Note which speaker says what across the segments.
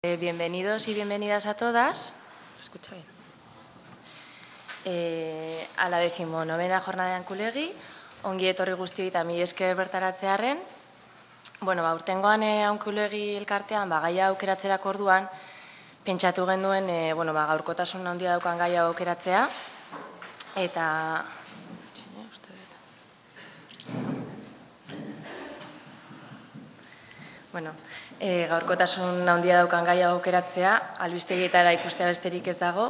Speaker 1: Bienvenidos y bienvenidas a todas. ¿Se escucha bien? A la 19ª jornada de Ankulegi, ongi etorri guztioi eta mila esker bertaratzearren. Aurtengoan Ankulegi elkartean gaia aukeratzerako orduan, pentsatu genuen gaurkotasun handia daukan gaia aukeratzea eta gaurkotasun handia daukan gaia aukeratzea, albistegietara ikustea besterik ez dago,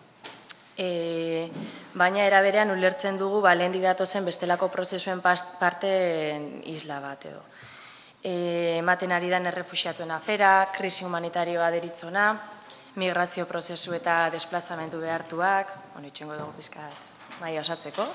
Speaker 1: baina era berean ulertzen dugu lehendik datozen bestelako prozesuen parte isla bat edo. Ematen ari den errefuxiatuen afera, krisi humanitarioa deritzona, migrazio prozesu eta desplazamendu behartuak, itxengo dugu pizkat maila osatzeko.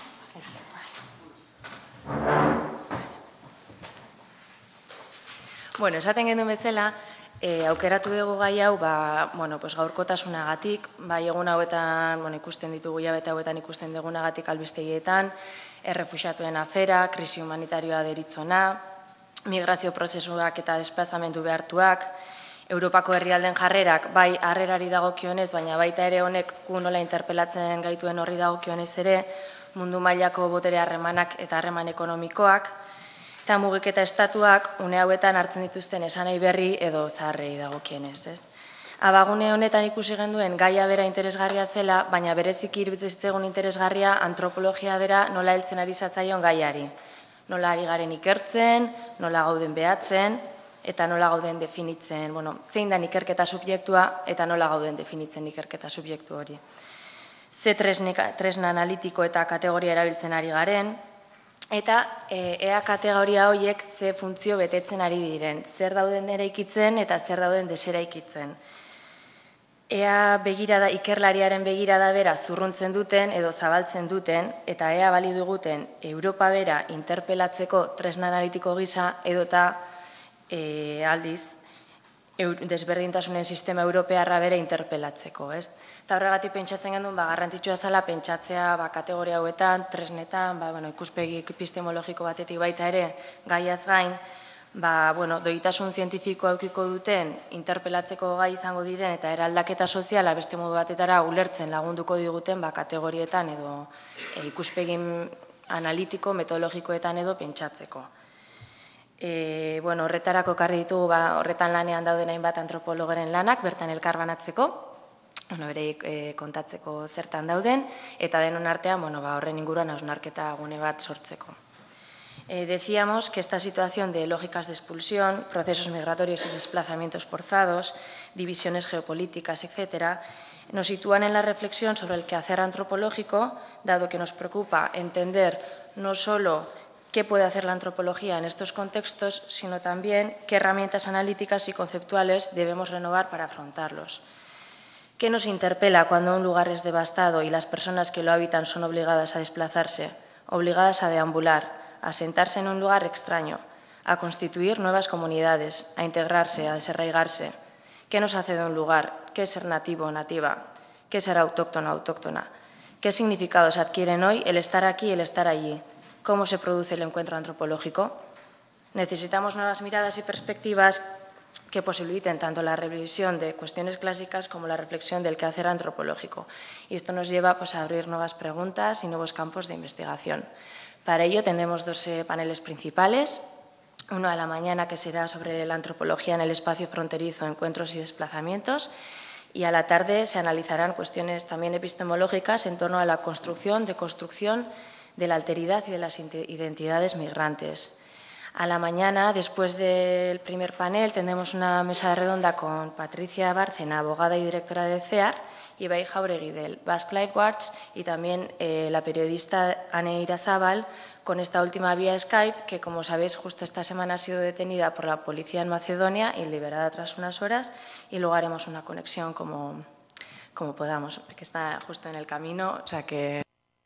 Speaker 1: Esaten genuen bezala, aukeratu dugu gai hau gaurkotasunagatik, egun hauetan ikusten ditugu hilabete hauetan ikusten dugunagatik albistegietan, errefuxiatuen afera, krisi humanitarioa deritzona, migrazio prozesuak eta desplazamendu behartuak, Europako herrialden jarrerak, bai harrerari dagokionez, baina baita ere honek gu nola interpelatzen gaituen horri dagokionez ere, mundu mailako botere harremanak eta harreman ekonomikoak, eta mugiketa estatuak une hauetan hartzen dituzten esanahi berri edo zaharrei dagokienez. Abagune honetan ikusi genduen gaia bera interesgarria zela, baina bereziki iruditzen zitzaigun interesgarria antropologia bera nola heltzen ari zatzaion gaiari. Nola ari garen ikertzen, nola gauden behatzen, eta nola gauden definitzen, zein da ikerketa subjektua eta nola gauden definitzen ikerketa subjektu hori. Ze tresna analitiko eta kategoria erabiltzen ari garen, eta ea kategoria horiek ze funtzio betetzen ari diren, zer dauden eraikitzen eta zer dauden deseraikitzen. Ea ikerlariaren begirada bera zurruntzen duten edo zabaltzen duten, eta ea bali duguten Europa bera interpelatzeko tresna analitiko gisa edota aldiz desberdintasunen sistema europearra bera interpelatzeko. Eta horregatik pentsatzen genuen garrantzitsua zela pentsatzea kategoria hauetan, tresnetan, ikuspegi epistemologiko batetik baita ere gaiaz gain, doitasun zientifikoa eukiko duten interpelatzeko gai izango diren eta eraldaketa soziala beste modu batetara ulertzen lagunduko diguten kategorietan edo ikuspegi analitiko, metodologikoetan edo pentsatzeko. Horretarako ekarri ditugu horretan lanean dauden hainbat antropologeren lanak, bertan elkarbanatzeko, bereik kontatzeko zertan dauden, eta denon artean horren inguruan hausnarketa gune bat sortzeko. Decíamos que esta situación de lógicas de expulsión, procesos migratorios y desplazamientos forzados, divisiones geopolíticas, etc., nos sitúan en la reflexión sobre el quehacer antropológico, dado que nos preocupa entender no solo qué puede hacer la antropología en estos contextos, sino también qué herramientas analíticas y conceptuales debemos renovar para afrontarlos. ¿Qué nos interpela cuando un lugar es devastado y las personas que lo habitan son obligadas a desplazarse, obligadas a deambular, a sentarse en un lugar extraño, a constituir nuevas comunidades, a integrarse, a desarraigarse? ¿Qué nos hace de un lugar? ¿Qué es ser nativo o nativa? ¿Qué es ser autóctono o autóctona? ¿Qué significados adquieren hoy el estar aquí y el estar allí? ¿Cómo se produce el encuentro antropológico? Necesitamos nuevas miradas y perspectivas que posibiliten tanto la revisión de cuestiones clásicas como la reflexión del quehacer antropológico. Y esto nos lleva a abrir nuevas preguntas y nuevos campos de investigación. Para ello tendremos dos paneles principales. Uno a la mañana, que será sobre la antropología en el espacio fronterizo, encuentros y desplazamientos. Y a la tarde se analizarán cuestiones también epistemológicas en torno a la construcción, deconstrucción de la alteridad y de las identidades migrantes. A la mañana, después del primer panel, tendremos una mesa redonda con Patricia Bárcena, abogada y directora de CEAR, y Ibai Jauregui del Basque Lifeguards, y también la periodista Ane Irazábal, con esta última vía Skype, que como sabéis justo esta semana ha sido detenida por la policía en Macedonia y liberada tras unas horas, y luego haremos una conexión como podamos, porque está justo en el camino, o sea que...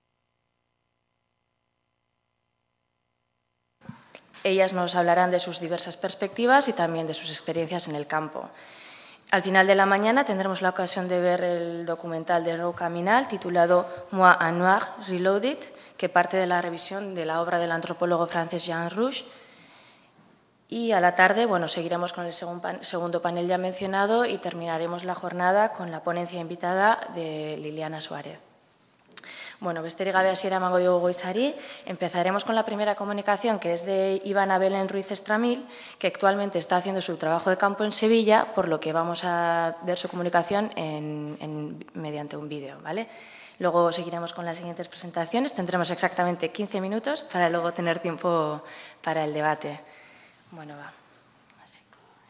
Speaker 1: Ellas nos hablarán de sus diversas perspectivas y también de sus experiencias en el campo. Al final de la mañana tendremos la ocasión de ver el documental de Ro Caminal titulado Moi en Noir Reloaded, que parte de la revisión de la obra del antropólogo francés Jean Rouch. Y a la tarde, bueno, seguiremos con el segundo panel ya mencionado y terminaremos la jornada con la ponencia invitada de Liliana Suárez. Bueno, besterik gabe hasiera emango diogu goizari. Empezaremos con la primera comunicación, que es de Ivana Belén Ruiz Estramil, que actualmente está haciendo su trabajo de campo en Sevilla, por lo que vamos a ver su comunicación mediante un vídeo, ¿vale? Luego seguiremos con las siguientes presentaciones. Tendremos exactamente 15 minutos para luego tener tiempo para el debate. Bueno, va. Así.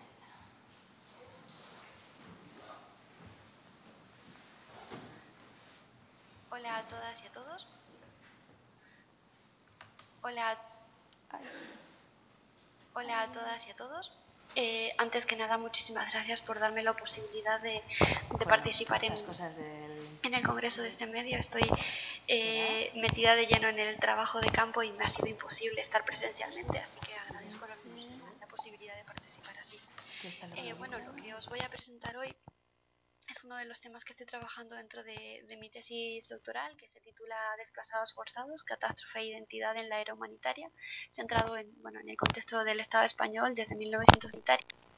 Speaker 2: Hola a todas y a todos. Hola a todas y a todos. Antes que nada, muchísimas gracias por darme la posibilidad de participar en el congreso de este medio. Estoy metida de lleno en el trabajo de campo y me ha sido imposible estar presencialmente, así que agradezco la posibilidad de participar así. Bueno, lo que os voy a presentar hoy es uno de los temas que estoy trabajando dentro de mi tesis doctoral, que se titula Desplazados forzados, catástrofe e identidad en la era humanitaria, centrado en el contexto del Estado español desde 1970.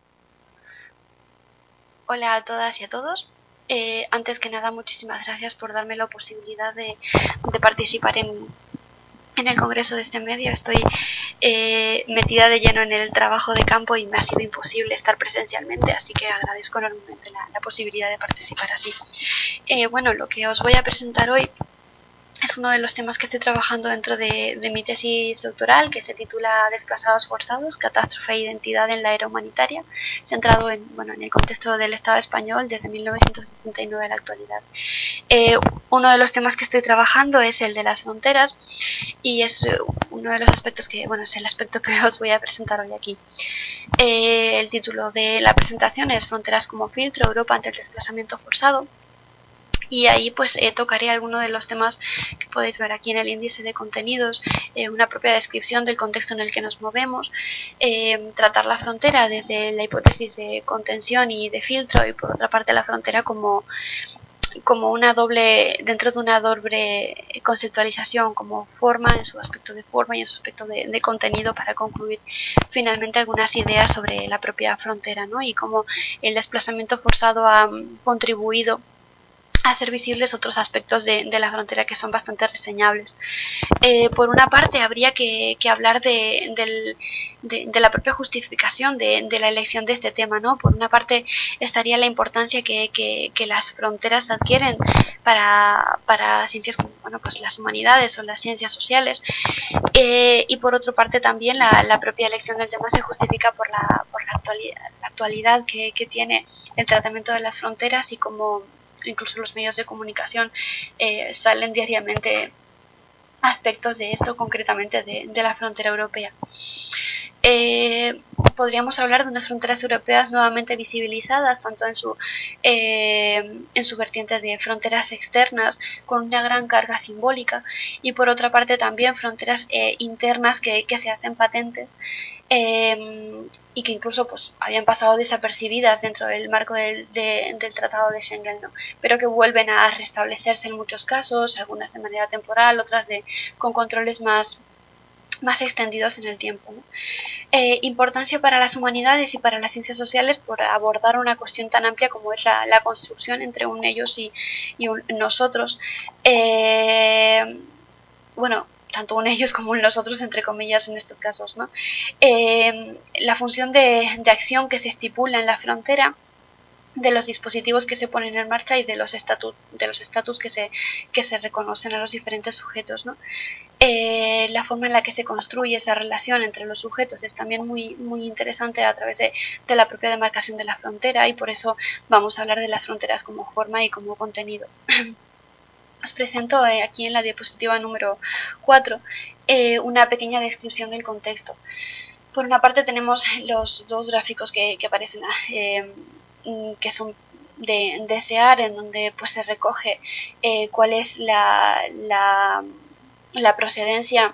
Speaker 2: Hola a todas y a todos. Antes que nada, muchísimas gracias por darme la posibilidad de participar en el congreso de este medio. Estoy metida de lleno en el trabajo de campo y me ha sido imposible estar presencialmente, así que agradezco enormemente la posibilidad de participar así. Bueno, lo que os voy a presentar hoy es uno de los temas que estoy trabajando dentro de mi tesis doctoral, que se titula Desplazados forzados, catástrofe e identidad en la era humanitaria, centrado en el contexto del Estado español desde 1979 a la actualidad. Uno de los temas que estoy trabajando es el de las fronteras y es uno de los aspectos que, es el aspecto que os voy a presentar hoy aquí. El título de la presentación es Fronteras como filtro, Europa ante el desplazamiento forzado. Y ahí pues tocaré algunos de los temas que podéis ver aquí en el índice de contenidos, una propia descripción del contexto en el que nos movemos, tratar la frontera desde la hipótesis de contención y de filtro, y por otra parte la frontera como una doble, dentro de una doble conceptualización, como forma, en su aspecto de forma y en su aspecto de contenido, para concluir finalmente algunas ideas sobre la propia frontera, ¿no? Y cómo el desplazamiento forzado ha contribuido a hacer visibles otros aspectos de la frontera que son bastante reseñables. Por una parte, habría que hablar de la propia justificación de la elección de este tema, ¿no? Por una parte, estaría la importancia que las fronteras adquieren para ciencias como pues las humanidades o las ciencias sociales, y por otra parte también la propia elección del tema se justifica por la actualidad que tiene el tratamiento de las fronteras, y como incluso los medios de comunicación salen diariamente aspectos de esto, concretamente de la frontera europea. Podríamos hablar de unas fronteras europeas nuevamente visibilizadas, tanto en su vertiente de fronteras externas, con una gran carga simbólica, y por otra parte también fronteras internas que se hacen patentes, y que incluso pues habían pasado desapercibidas dentro del marco del Tratado de Schengen, ¿no? Pero que vuelven a restablecerse en muchos casos, algunas de manera temporal, otras con controles más extendidos en el tiempo, ¿no? Importancia para las humanidades y para las ciencias sociales por abordar una cuestión tan amplia como es la construcción entre un ellos y un nosotros. Tanto un ellos como un nosotros, entre comillas, en estos casos, ¿no? La función de acción que se estipula en la frontera, de los dispositivos que se ponen en marcha y de los estatus que se reconocen a los diferentes sujetos, ¿no? La forma en la que se construye esa relación entre los sujetos es también muy, muy interesante a través de la propia demarcación de la frontera, y por eso vamos a hablar de las fronteras como forma y como contenido. Os presento aquí en la diapositiva número 4 una pequeña descripción del contexto. Por una parte tenemos los dos gráficos que aparecen, que son de SEAR, en donde pues se recoge cuál es la procedencia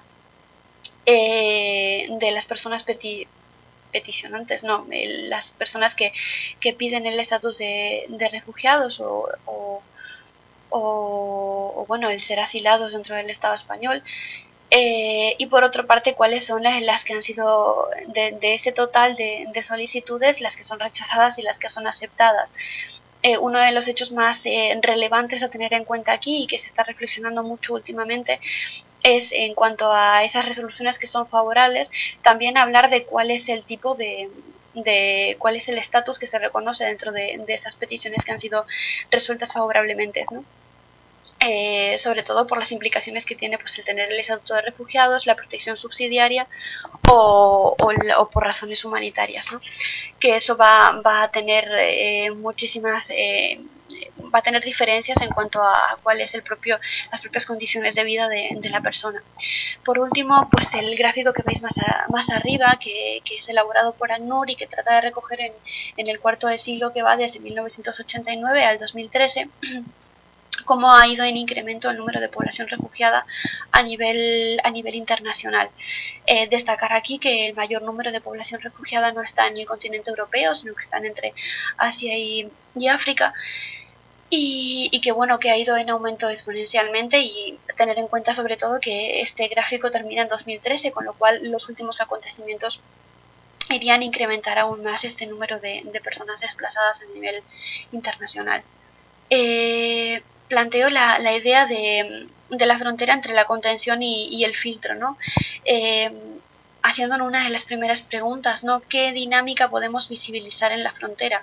Speaker 2: de las personas peticionantes, las personas que piden el estatus de refugiados o el ser asilados dentro del Estado español, Y por otra parte, cuáles son las que han sido de ese total de solicitudes, las que son rechazadas y las que son aceptadas. Uno de los hechos más relevantes a tener en cuenta aquí y que se está reflexionando mucho últimamente es, en cuanto a esas resoluciones que son favorables, también hablar de cuál es el tipo de cuál es el estatus que se reconoce dentro de esas peticiones que han sido resueltas favorablemente, ¿no? Sobre todo por las implicaciones que tiene, pues, el tener el estatuto de refugiados, la protección subsidiaria o por razones humanitarias, ¿no? Que eso va a tener muchísimas va a tener diferencias en cuanto a cuál es las propias condiciones de vida de la persona. Por último, pues el gráfico que veis más arriba, que es elaborado por ACNUR y que trata de recoger en el cuarto de siglo, que va desde 1989 al 2013, cómo ha ido en incremento el número de población refugiada a nivel internacional. Destacar aquí que el mayor número de población refugiada no está en el continente europeo, sino que están entre Asia y África, y que bueno, que ha ido en aumento exponencialmente, y tener en cuenta sobre todo que este gráfico termina en 2013, con lo cual los últimos acontecimientos irían a incrementar aún más este número de personas desplazadas a nivel internacional. Planteo la idea de la frontera entre la contención y el filtro, ¿no? Haciéndonos una de las primeras preguntas, ¿no? ¿Qué dinámica podemos visibilizar en la frontera?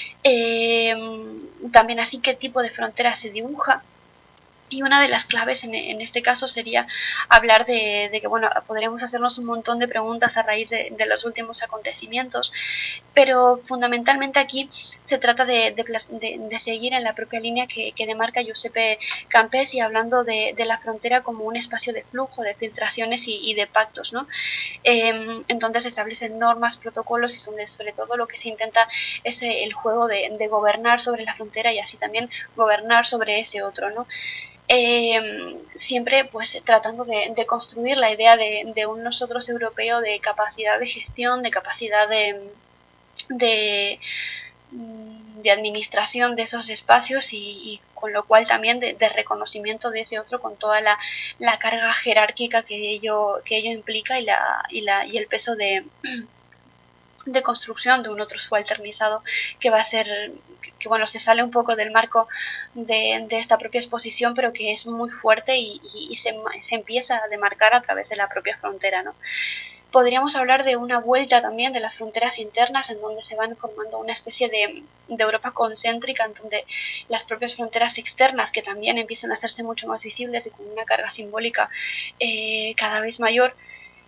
Speaker 2: También así, ¿qué tipo de frontera se dibuja? Y una de las claves en este caso sería hablar de que, bueno, podremos hacernos un montón de preguntas a raíz de los últimos acontecimientos, pero fundamentalmente aquí se trata de seguir en la propia línea que demarca Giuseppe Campesi, hablando de la frontera como un espacio de flujo, de filtraciones y de pactos, ¿no? Entonces se establecen normas, protocolos, y sobre todo lo que se intenta es el juego de gobernar sobre la frontera y así también gobernar sobre ese otro, ¿no? Siempre pues tratando de construir la idea de un nosotros europeo de capacidad de gestión, de capacidad de administración de esos espacios, y con lo cual también de reconocimiento de ese otro, con toda la carga jerárquica que ello implica, y el peso de construcción de un otro subalternizado, que va a ser que bueno, se sale un poco del marco de esta propia exposición, pero que es muy fuerte y se empieza a demarcar a través de la propia frontera, ¿no? Podríamos hablar de una vuelta también de las fronteras internas, en donde se van formando una especie de Europa concéntrica, en donde las propias fronteras externas, que también empiezan a hacerse mucho más visibles y con una carga simbólica cada vez mayor,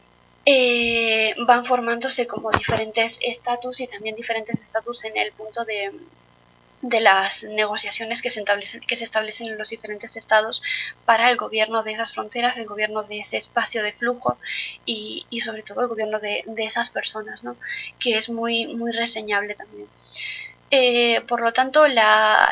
Speaker 2: van formándose como diferentes estatus, y también diferentes estatus en el punto de las negociaciones que se establecen en los diferentes estados para el gobierno de esas fronteras, el gobierno de ese espacio de flujo, y sobre todo el gobierno de esas personas, ¿no? Que es muy, muy reseñable también. Por lo tanto, la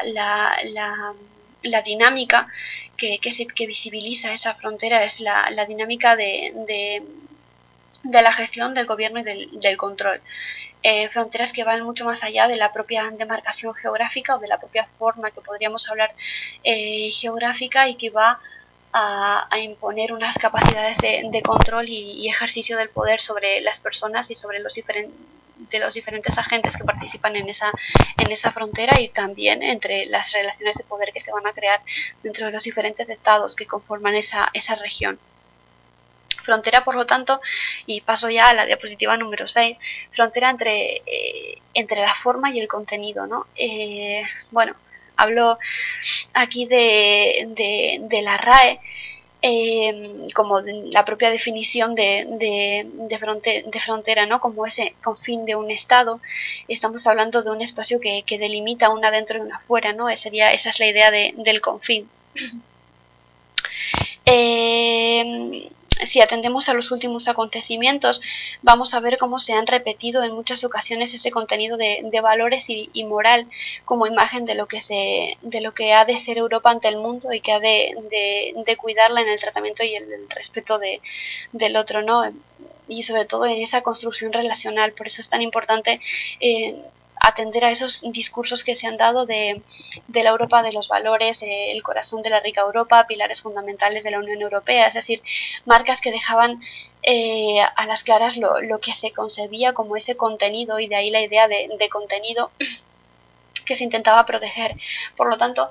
Speaker 2: dinámica que visibiliza esa frontera es la dinámica de la gestión, del gobierno y del control. Fronteras que van mucho más allá de la propia demarcación geográfica o de la propia forma que podríamos hablar geográfica, y que va a imponer unas capacidades de control y ejercicio del poder sobre las personas y sobre los diferentes agentes que participan en esa frontera, y también entre las relaciones de poder que se van a crear dentro de los diferentes estados que conforman esa región. Frontera, por lo tanto, y paso ya a la diapositiva número 6, frontera entre la forma y el contenido, ¿no? Bueno, hablo aquí de la RAE, como la propia definición de frontera, ¿no? Como ese confín de un estado. Estamos hablando de un espacio que delimita una dentro y una fuera, ¿no? Esa es la idea del confín. Si atendemos a los últimos acontecimientos, vamos a ver cómo se han repetido en muchas ocasiones ese contenido de valores y moral, como imagen de lo que ha de ser Europa ante el mundo, y que ha de cuidarla en el tratamiento y el respeto del otro, ¿no? Y sobre todo en esa construcción relacional. Por eso es tan importante atender a esos discursos que se han dado de la Europa de los valores, el corazón de la rica Europa, pilares fundamentales de la Unión Europea, es decir, marcas que dejaban a las claras lo que se concebía como ese contenido, y de ahí la idea de contenido que se intentaba proteger. Por lo tanto,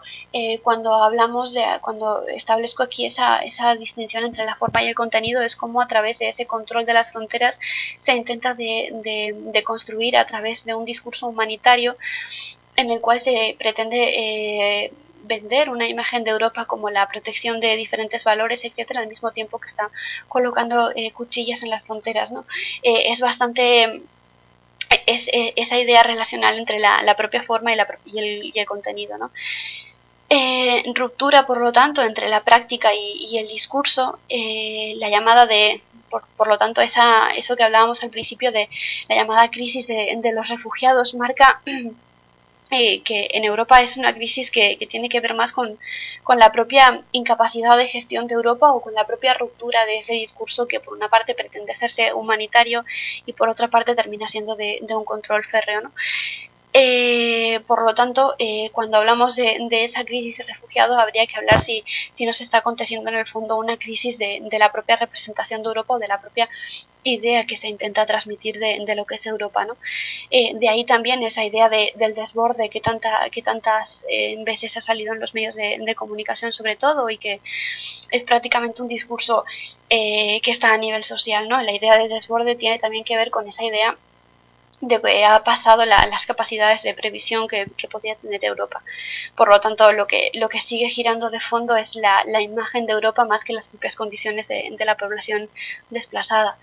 Speaker 2: cuando establezco aquí esa distinción entre la forma y el contenido, es como a través de ese control de las fronteras se intenta de construir a través de un discurso humanitario en el cual se pretende vender una imagen de Europa como la protección de diferentes valores, etcétera, al mismo tiempo que está colocando cuchillas en las fronteras, ¿no? Es bastante esa idea relacional entre la propia forma y el contenido, ¿no? Ruptura, por lo tanto, entre la práctica y el discurso, la llamada por lo tanto, eso que hablábamos al principio de la llamada crisis de los refugiados, marca que en Europa es una crisis que tiene que ver más con la propia incapacidad de gestión de Europa, o con la propia ruptura de ese discurso que por una parte pretende hacerse humanitario y por otra parte termina siendo de un control férreo, ¿no? Por lo tanto, cuando hablamos de esa crisis de refugiados, habría que hablar si nos está aconteciendo en el fondo una crisis de la propia representación de Europa, o de la propia idea que se intenta transmitir de lo que es Europa, ¿no? De ahí también esa idea del desborde que tantas veces ha salido en los medios de comunicación, sobre todo, y que es prácticamente un discurso que está a nivel social, ¿no? La idea de desborde tiene también que ver con esa idea de que ha pasado las capacidades de previsión que podía tener Europa. Por lo tanto, lo que sigue girando de fondo es la imagen de Europa, más que las propias condiciones de la población desplazada.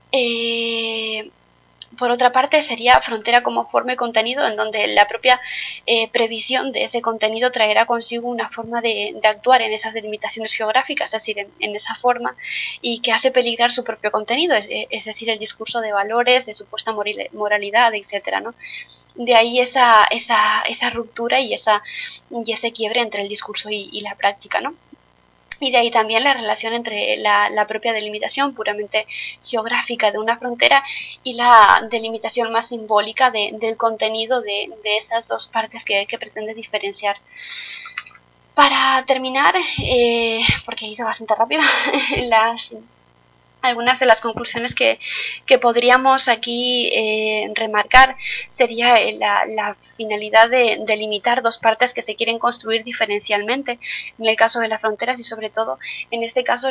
Speaker 2: Por otra parte, sería frontera como forma y contenido, en donde la propia previsión de ese contenido traerá consigo una forma de actuar en esas delimitaciones geográficas, es decir, en esa forma, y que hace peligrar su propio contenido, es decir, el discurso de valores, de supuesta moralidad, etcétera, ¿no? De ahí esa ruptura y ese quiebre entre el discurso y la práctica, ¿no? Y de ahí también la relación entre la propia delimitación puramente geográfica de una frontera y la delimitación más simbólica del contenido de esas dos partes que pretende diferenciar. Para terminar, porque he ido bastante rápido, algunas de las conclusiones que podríamos aquí remarcar sería la finalidad de limitar dos partes que se quieren construir diferencialmente, en el caso de las fronteras, y sobre todo en este caso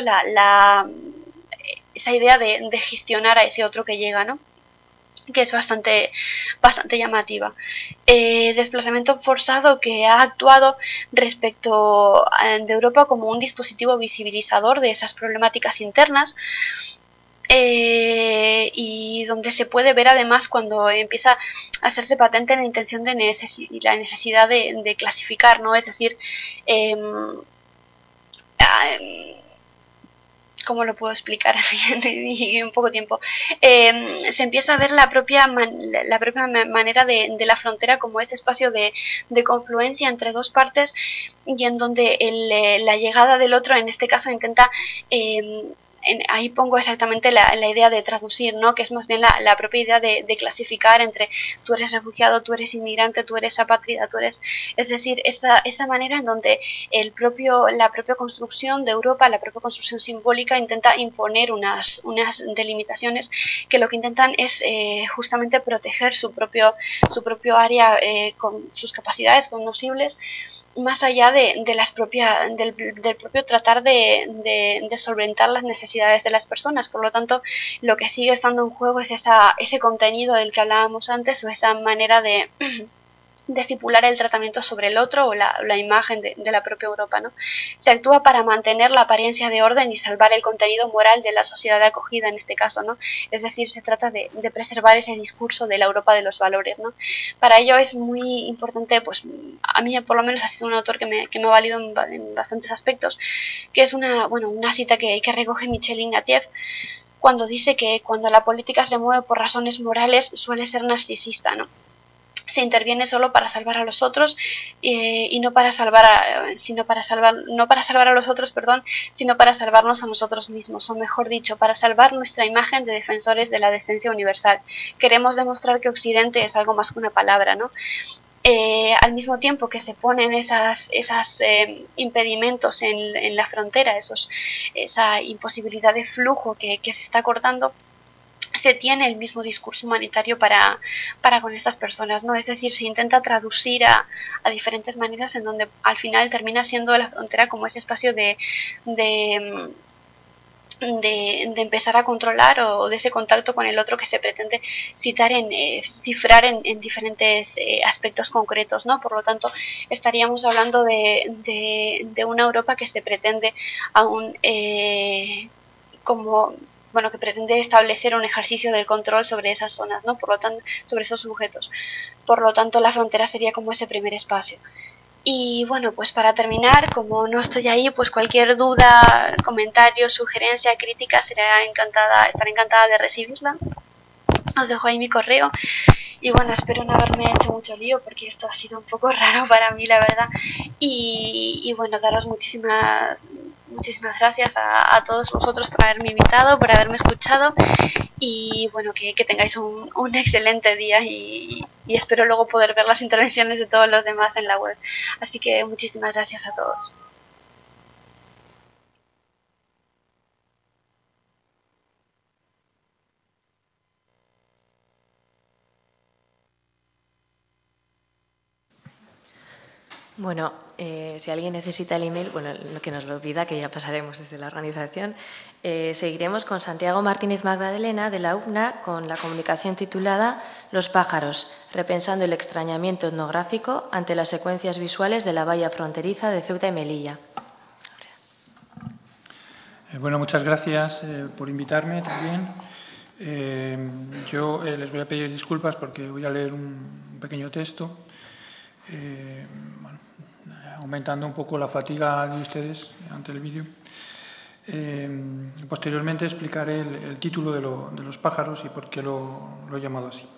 Speaker 2: esa idea de gestionar a ese otro que llega, ¿no? Que es bastante llamativa. Desplazamiento forzado que ha actuado respecto de Europa como un dispositivo visibilizador de esas problemáticas internas, y donde se puede ver además cuando empieza a hacerse patente la intención la necesidad de clasificar, ¿no? Es decir, ¿cómo lo puedo explicar y en poco tiempo? Se empieza a ver la propia manera de la frontera como ese espacio de confluencia entre dos partes, y en donde la llegada del otro, en este caso, intenta ahí pongo exactamente la idea de traducir, ¿no? Que es más bien la propia idea de clasificar entre tú eres refugiado, tú eres inmigrante, tú eres apátrida, tú eres... Es decir, esa manera en donde la propia construcción de Europa, la propia construcción simbólica, intenta imponer unas delimitaciones que lo que intentan es justamente proteger su propio área con sus capacidades cognoscibles, más allá del propio tratar de solventar las necesidades de las personas. Por lo tanto, lo que sigue estando en juego es ese contenido del que hablábamos antes, o esa manera de estipular el tratamiento sobre el otro, o la imagen de la propia Europa, ¿no? Se actúa para mantener la apariencia de orden y salvar el contenido moral de la sociedad de acogida, en este caso, ¿no? Es decir, se trata de preservar ese discurso de la Europa de los valores, ¿no? Para ello es muy importante, pues a mí por lo menos ha sido un autor que me ha valido en bastantes aspectos, que es una cita que recoge Michel Ignatieff, cuando dice que cuando la política se mueve por razones morales suele ser narcisista, ¿no? se interviene solo para salvar a los otros y no para salvar a los otros, perdón, sino para salvarnos a nosotros mismos, o mejor dicho, para salvar nuestra imagen de defensores de la decencia universal. Queremos demostrar que Occidente es algo más que una palabra, ¿no? Al mismo tiempo que se ponen esas impedimentos en la frontera, esa imposibilidad de flujo que se está cortando, se tiene el mismo discurso humanitario para con estas personas, ¿no? Es decir, se intenta traducir a diferentes maneras en donde al final termina siendo la frontera como ese espacio de empezar a controlar o de ese contacto con el otro que se pretende cifrar en diferentes aspectos concretos, ¿no? Por lo tanto, estaríamos hablando de una Europa que se pretende aún que pretende establecer un ejercicio de control sobre esas zonas, ¿no? Por lo tanto, sobre esos sujetos. Por lo tanto, la frontera sería como ese primer espacio. Y bueno, pues para terminar, como no estoy ahí, pues cualquier duda, comentario, sugerencia, crítica, estaré encantada de recibirla. Os dejo ahí mi correo. Y bueno, espero no haberme hecho mucho lío porque esto ha sido un poco raro para mí, la verdad. Y bueno, daros muchísimas gracias a todos vosotros por haberme invitado, por haberme escuchado. Y bueno, que tengáis un excelente día y espero luego poder ver las intervenciones de todos los demás en la web. Así que muchísimas gracias a todos.
Speaker 1: Bueno, si alguien necesita el email, bueno, que nos lo pida, que ya pasaremos desde la organización. Seguiremos con Santiago Martínez Magdalena, de la UCNA, con la comunicación titulada Los pájaros, repensando el extrañamiento etnográfico ante las secuencias visuales de la valla fronteriza de Ceuta y Melilla.
Speaker 3: Bueno, muchas gracias por invitarme también. Yo les voy a pedir disculpas porque voy a leer un pequeño texto. Aumentando un poco la fatiga de ustedes ante el vídeo. Posteriormente explicaré el título de los pájaros y por qué lo he llamado así.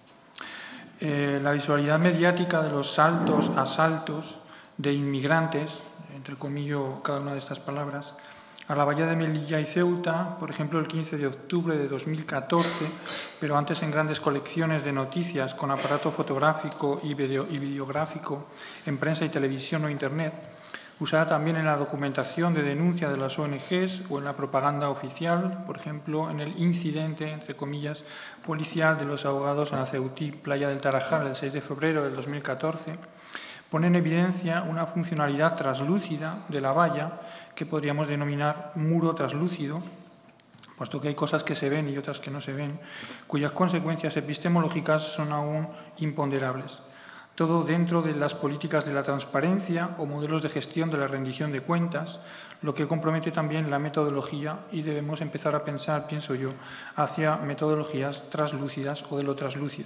Speaker 3: La visualidad mediática de los saltos, asaltos de inmigrantes, entre comillas cada una de estas palabras, a la bahía de Melilla y Ceuta, por ejemplo, el 15 de octubre de 2014, pero antes en grandes colecciones de noticias con aparato fotográfico y videográfico en prensa y televisión o Internet, usada también en la documentación de denuncia de las ONGs o en la propaganda oficial, por ejemplo, en el incidente, entre comillas, policial de los ahogados en la Ceutí, playa del Tarajal, el 6 de febrero del 2014, pone en evidencia una funcionalidad traslúcida de la valla que podríamos denominar muro traslúcido, puesto que hay cosas que se ven y otras que no se ven, cuyas consecuencias epistemológicas son aún imponderables. Todo dentro de las políticas de la transparencia o modelos de gestión de la rendición de cuentas, lo que compromete también la metodología y debemos empezar a pensar, pienso yo, hacia metodologías traslúcidas o de lo traslúcido.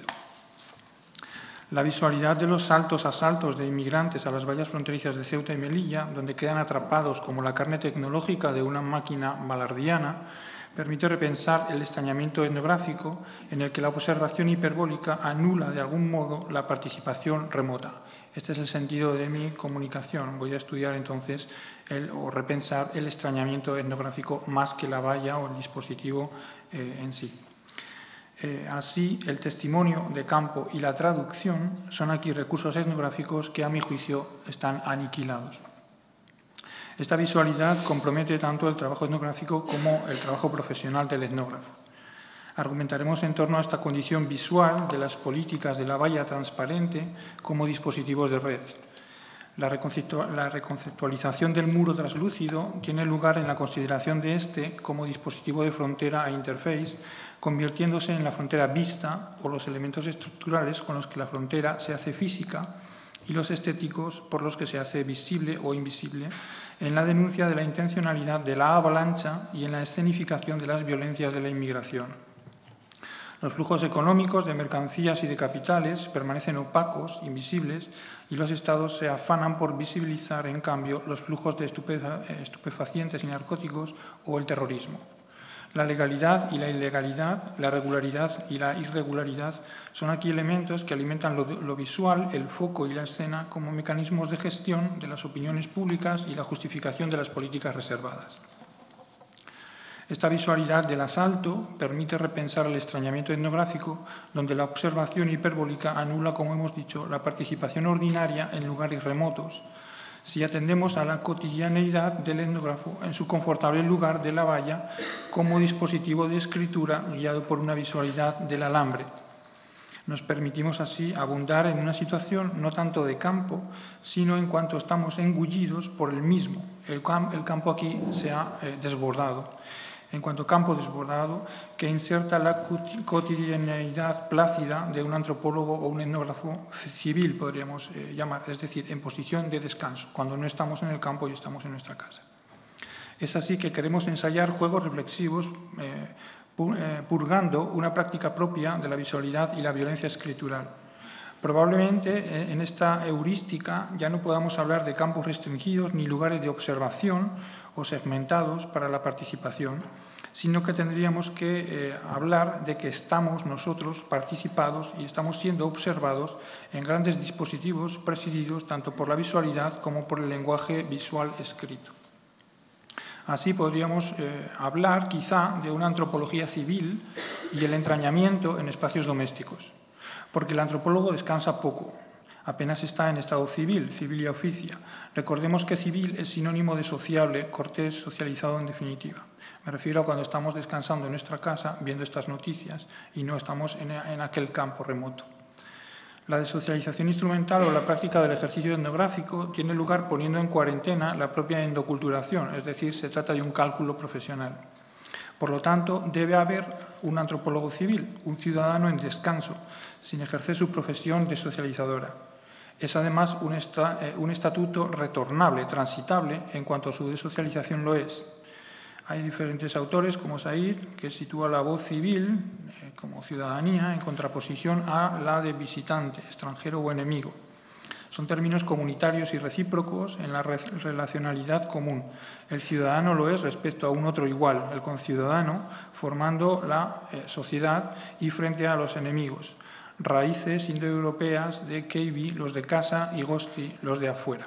Speaker 3: La visualidad de los saltos asaltos de inmigrantes a las vallas fronterizas de Ceuta y Melilla, donde quedan atrapados como la carne tecnológica de una máquina balardiana, permite repensar el extrañamiento etnográfico en el que la observación hiperbólica anula de algún modo la participación remota. Este es el sentido de mi comunicación. Voy a estudiar entonces o repensar el extrañamiento etnográfico más que la valla o el dispositivo en sí. Así, el testimonio de campo y la traducción son aquí recursos etnográficos que, a mi juicio, están aniquilados. Esta visualidad compromete tanto el trabajo etnográfico como el trabajo profesional del etnógrafo. Argumentaremos en torno a esta condición visual de las políticas de la valla transparente como dispositivos de red. La reconceptualización del muro translúcido tiene lugar en la consideración de este como dispositivo de frontera e interface, convirtiéndose en la frontera vista o los elementos estructurales con los que la frontera se hace física y los estéticos por los que se hace visible o invisible en la denuncia de la intencionalidad de la avalancha y en la escenificación de las violencias de la inmigración. Los flujos económicos de mercancías y de capitales permanecen opacos, invisibles, y los Estados se afanan por visibilizar, en cambio, los flujos de estupefacientes y narcóticos o el terrorismo. La legalidad y la ilegalidad, la regularidad y la irregularidad son aquí elementos que alimentan lo visual, el foco y la escena como mecanismos de gestión de las opiniones públicas y la justificación de las políticas reservadas. Esta visualidad del asalto permite repensar el extrañamiento etnográfico, donde la observación hiperbólica anula, como hemos dicho, la participación ordinaria en lugares remotos, si atendemos a la cotidianeidad del etnógrafo en su confortable lugar de la valla como dispositivo de escritura guiado por una visualidad del alambre. Nos permitimos así abundar en una situación no tanto de campo, sino en cuanto estamos engullidos por el mismo. El campo aquí se ha desbordado. En cuanto campo desbordado, que inserta la cotidianeidad plácida de un antropólogo o un etnógrafo civil, podríamos llamar, es decir, en posición de descanso, cuando no estamos en el campo y estamos en nuestra casa. Es así que queremos ensayar juegos reflexivos, purgando una práctica propia de la visualidad y la violencia escritural. Probablemente en esta heurística ya no podamos hablar de campos restringidos ni lugares de observación o segmentados para la participación, sino que tendríamos que hablar de que estamos nosotros participados y estamos siendo observados en grandes dispositivos presididos tanto por la visualidad como por el lenguaje visual escrito. Así podríamos hablar quizá de una antropología civil y el entrañamiento en espacios domésticos, porque el antropólogo descansa poco. Apenas está en estado civil, civilia officia. Recordemos que civil es sinónimo de sociable, cortés, socializado en definitiva. Me refiero a cuando estamos descansando en nuestra casa viendo estas noticias y no estamos en aquel campo remoto. La desocialización instrumental o la práctica del ejercicio etnográfico tiene lugar poniendo en cuarentena la propia endoculturación, es decir, se trata de un cálculo profesional. Por lo tanto, debe haber un antropólogo civil, un ciudadano en descanso, sin ejercer su profesión desocializadora. Es además un estatuto retornable, transitable, en cuanto a su desocialización lo es. Hay diferentes autores, como Said, que sitúa la voz civil como ciudadanía en contraposición a la de visitante, extranjero o enemigo. Son términos comunitarios y recíprocos en la relacionalidad común. El ciudadano lo es respecto a un otro igual, el conciudadano, formando la sociedad y frente a los enemigos. Raíces indoeuropeas de Keibi, los de casa, y Gosti, los de afuera.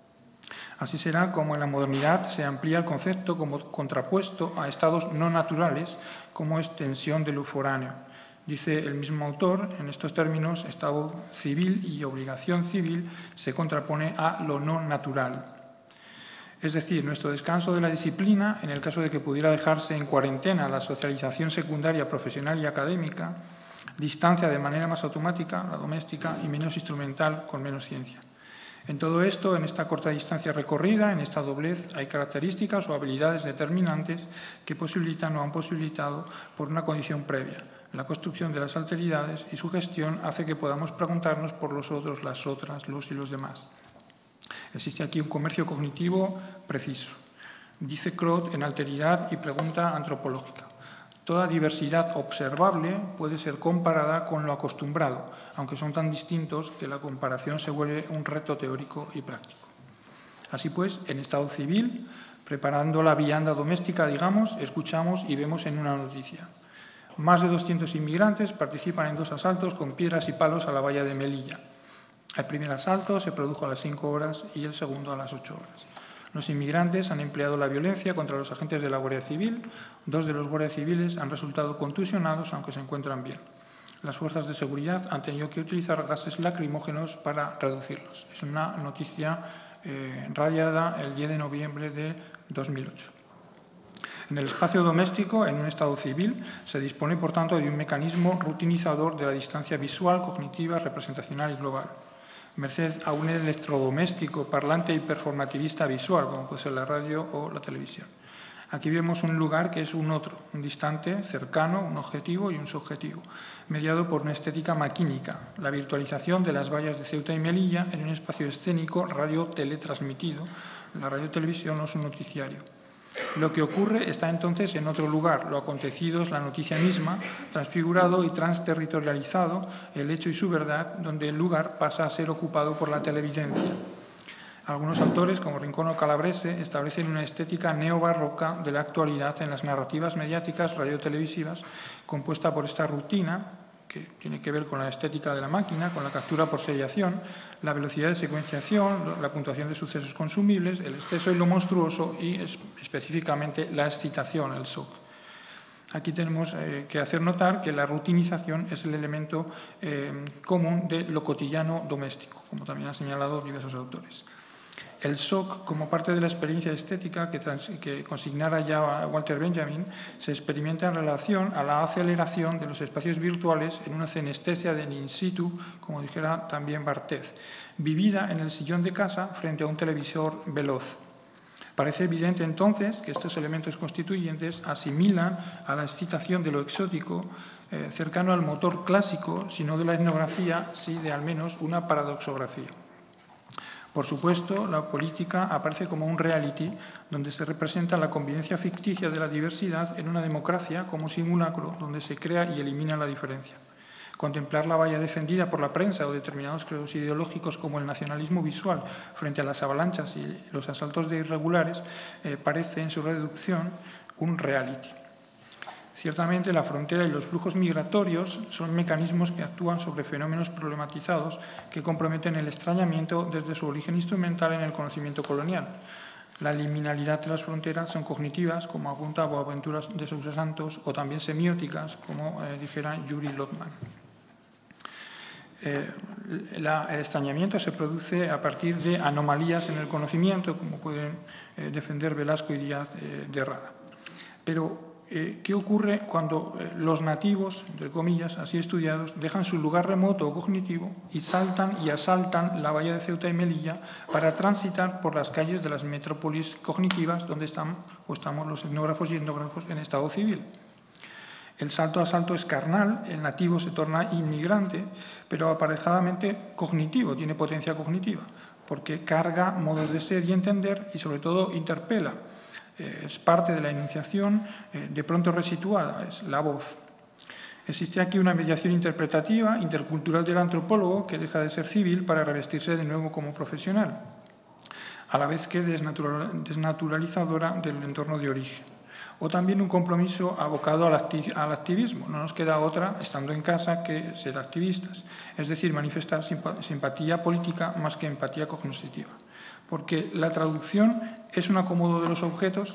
Speaker 3: Así será como en la modernidad se amplía el concepto como contrapuesto a estados no naturales como extensión de lo foráneo. Dice el mismo autor, en estos términos, estado civil y obligación civil se contrapone a lo no natural. Es decir, nuestro descanso de la disciplina, en el caso de que pudiera dejarse en cuarentena la socialización secundaria, profesional y académica, distancia de manera más automática la doméstica y menos instrumental con menos ciencia. En todo esto, en esta corta distancia recorrida, en esta doblez, hay características o habilidades determinantes que posibilitan o han posibilitado por una condición previa. La construcción de las alteridades y su gestión hace que podamos preguntarnos por los otros, las otras, los y los demás. Existe aquí un comercio cognitivo preciso. Dice Crot en Alteridad y Pregunta Antropológica. Toda diversidad observable puede ser comparada con lo acostumbrado, aunque son tan distintos que la comparación se vuelve un reto teórico y práctico. Así pues, en estado civil, preparando la vianda doméstica, digamos, escuchamos y vemos en una noticia. Más de 200 inmigrantes participan en 2 asaltos con piedras y palos a la valla de Melilla. El primer asalto se produjo a las 5 horas y el segundo a las 8 horas. Los inmigrantes han empleado la violencia contra los agentes de la Guardia Civil. 2 de los guardias civiles han resultado contusionados, aunque se encuentran bien. Las fuerzas de seguridad han tenido que utilizar gases lacrimógenos para reducirlos. Es una noticia radiada el 10 de noviembre de 2008. En el espacio doméstico, en un estado civil, se dispone, por tanto, de un mecanismo rutinizador de la distancia visual, cognitiva, representacional y global. Merced a un electrodoméstico parlante y performativista visual, como puede ser la radio o la televisión. Aquí vemos un lugar que es un otro, un distante, cercano, un objetivo y un subjetivo, mediado por una estética maquínica, la virtualización de las vallas de Ceuta y Melilla en un espacio escénico radio-teletransmitido. La radio-televisión no es un noticiario. Lo que ocurre está entonces en otro lugar. Lo acontecido es la noticia misma, transfigurado y transterritorializado el hecho y su verdad, donde el lugar pasa a ser ocupado por la televidencia. Algunos autores, como Rincón o Calabrese, establecen una estética neobarroca de la actualidad en las narrativas mediáticas radiotelevisivas, compuesta por esta rutina, que tiene que ver con la estética de la máquina, con la captura por seriación, la velocidad de secuenciación, la puntuación de sucesos consumibles, el exceso y lo monstruoso y específicamente la excitación, el shock. Aquí tenemos que hacer notar que la rutinización es el elemento común de lo cotidiano doméstico, como también han señalado diversos autores. El shock, como parte de la experiencia estética que consignara ya Walter Benjamin, se experimenta en relación a la aceleración de los espacios virtuales en una cenestesia del in situ, como dijera también Barthez, vivida en el sillón de casa frente a un televisor veloz. Parece evidente entonces que estos elementos constituyentes asimilan a la excitación de lo exótico cercano al motor clásico, si no de la etnografía, sí de al menos una paradoxografía. Por supuesto, la política aparece como un reality donde se representa la convivencia ficticia de la diversidad en una democracia como simulacro donde se crea y elimina la diferencia. Contemplar la valla defendida por la prensa o determinados credos ideológicos como el nacionalismo visual frente a las avalanchas y los asaltos de irregulares parece en su reducción un reality. Ciertamente, la frontera y los flujos migratorios son mecanismos que actúan sobre fenómenos problematizados que comprometen el extrañamiento desde su origen instrumental en el conocimiento colonial. La liminalidad de las fronteras son cognitivas, como apunta Boaventura de Sousa Santos, o también semióticas, como dijera Yuri Lotman. El extrañamiento se produce a partir de anomalías en el conocimiento, como pueden defender Velasco y Díaz de Rada. Pero ¿qué ocurre cuando los nativos, entre comillas, así estudiados, dejan su lugar remoto o cognitivo y saltan y asaltan la valla de Ceuta y Melilla para transitar por las calles de las metrópolis cognitivas donde están o estamos los etnógrafos y etnógrafos en estado civil? El salto a salto es carnal, el nativo se torna inmigrante, pero aparejadamente cognitivo, tiene potencia cognitiva, porque carga modos de ser y entender y sobre todo interpela. Es parte de la enunciación de pronto resituada, es la voz. Existe aquí una mediación interpretativa, intercultural del antropólogo que deja de ser civil para revestirse de nuevo como profesional, a la vez que desnaturalizadora del entorno de origen. O también un compromiso abocado al activismo. No nos queda otra, estando en casa, que ser activistas, es decir, manifestar simpatía política más que empatía cognoscitiva. Porque la traducción es un acomodo de los objetos.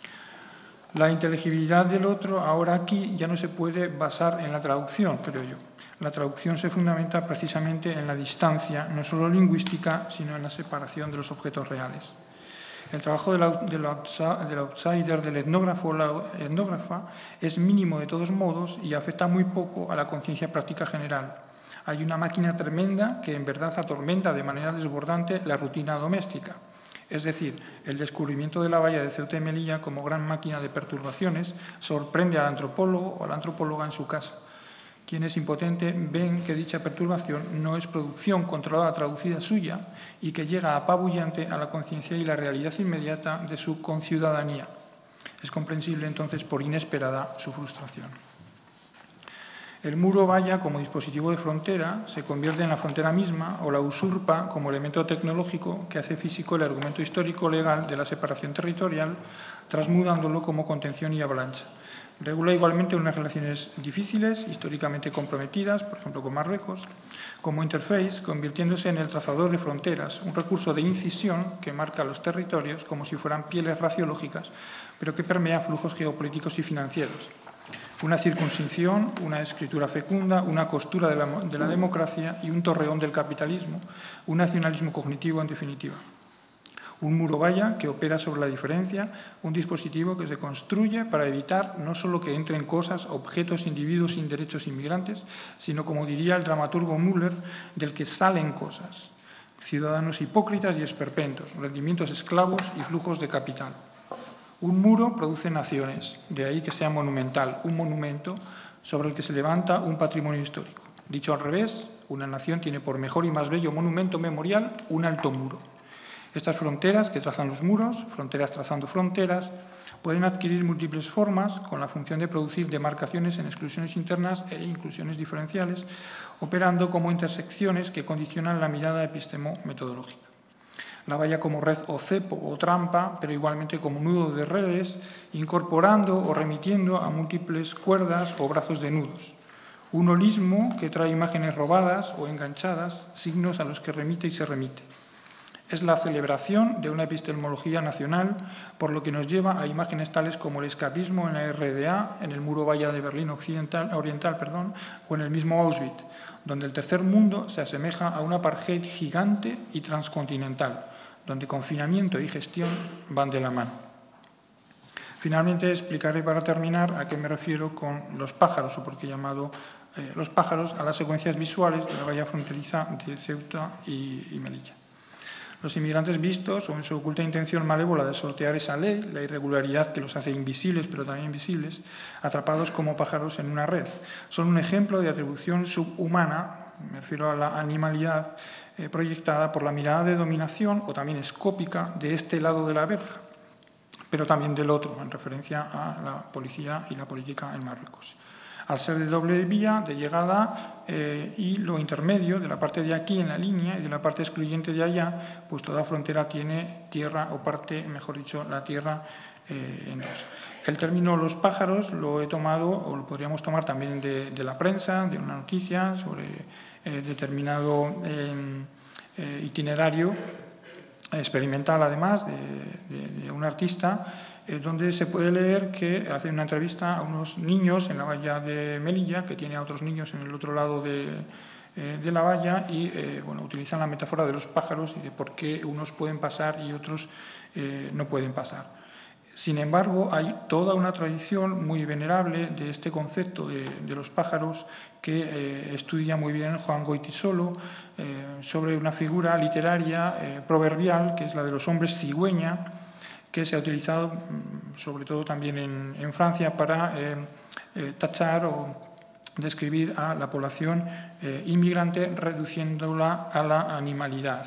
Speaker 3: La inteligibilidad del otro ahora aquí ya no se puede basar en la traducción, creo yo. La traducción se fundamenta precisamente en la distancia, no solo lingüística, sino en la separación de los objetos reales. El trabajo del outsider, del etnógrafo o la etnógrafa, es mínimo de todos modos y afecta muy poco a la conciencia práctica general. Hay una máquina tremenda que en verdad atormenta de manera desbordante la rutina doméstica. Es decir, el descubrimiento de la valla de Ceuta y Melilla como gran máquina de perturbaciones sorprende al antropólogo o a la antropóloga en su casa. Quienes impotente ven que dicha perturbación no es producción controlada traducida suya y que llega apabullante a la conciencia y la realidad inmediata de su conciudadanía. Es comprensible entonces por inesperada su frustración. El muro valla como dispositivo de frontera se convierte en la frontera misma o la usurpa como elemento tecnológico que hace físico el argumento histórico legal de la separación territorial, transmudándolo como contención y avalancha. Regula igualmente unas relaciones difíciles, históricamente comprometidas, por ejemplo con Marruecos, como interface, convirtiéndose en el trazador de fronteras, un recurso de incisión que marca los territorios como si fueran pieles raciológicas, pero que permea flujos geopolíticos y financieros. Una circuncisión, una escritura fecunda, una costura de la democracia y un torreón del capitalismo, un nacionalismo cognitivo en definitiva. Un muro valla que opera sobre la diferencia, un dispositivo que se construye para evitar no solo que entren cosas, objetos, individuos sin derechos inmigrantes, sino, como diría el dramaturgo Müller, del que salen cosas, ciudadanos hipócritas y esperpentos, rendimientos esclavos y flujos de capital. Un muro produce naciones, de ahí que sea monumental, un monumento sobre el que se levanta un patrimonio histórico. Dicho al revés, una nación tiene por mejor y más bello monumento memorial un alto muro. Estas fronteras que trazan los muros, fronteras trazando fronteras, pueden adquirir múltiples formas con la función de producir demarcaciones en exclusiones internas e inclusiones diferenciales, operando como intersecciones que condicionan la mirada epistemo-metodológica. la valla como red o cepo o trampa, pero igualmente como nudo de redes, incorporando o remitiendo a múltiples cuerdas o brazos de nudos. Un holismo que trae imágenes robadas o enganchadas, signos a los que remite y se remite. Es la celebración de una epistemología nacional, por lo que nos lleva a imágenes tales como el escapismo en la RDA, en el muro valla de Berlín oriental, o en el mismo Auschwitz, donde el tercer mundo se asemeja a un apartheid gigante y transcontinental, donde confinamiento y gestión van de la mano. Finalmente, explicaré para terminar a qué me refiero con los pájaros, o por qué he llamado los pájaros a las secuencias visuales de la valla fronteriza de Ceuta y Melilla. Los inmigrantes vistos, o en su oculta intención malévola de sortear esa ley, la irregularidad que los hace invisibles, pero también visibles, atrapados como pájaros en una red, son un ejemplo de atribución subhumana, me refiero a la animalidad, proyectada por la mirada de dominación, o también escópica, de este lado de la verja, pero también del otro, en referencia a la policía y la política en Marruecos. Al ser de doble vía de llegada y lo intermedio de la parte de aquí en la línea y de la parte excluyente de allá, pues toda frontera tiene tierra o parte, mejor dicho, la tierra en dos. El término los pájaros lo he tomado, o lo podríamos tomar también de la prensa, de una noticia sobre determinado itinerario experimental, además, de un artista, donde se puede leer que hace una entrevista a unos niños en la valla de Melilla, que tiene a otros niños en el otro lado de la valla, y bueno, utilizan la metáfora de los pájaros y de por qué unos pueden pasar y otros no pueden pasar. Sin embargo, hay toda una tradición muy venerable de este concepto de los pájaros que estudia muy bien Juan Goytisolo sobre una figura literaria proverbial, que es la de los hombres cigüeña, que se ha utilizado sobre todo también en Francia para tachar o describir a la población inmigrante, reduciéndola a la animalidad.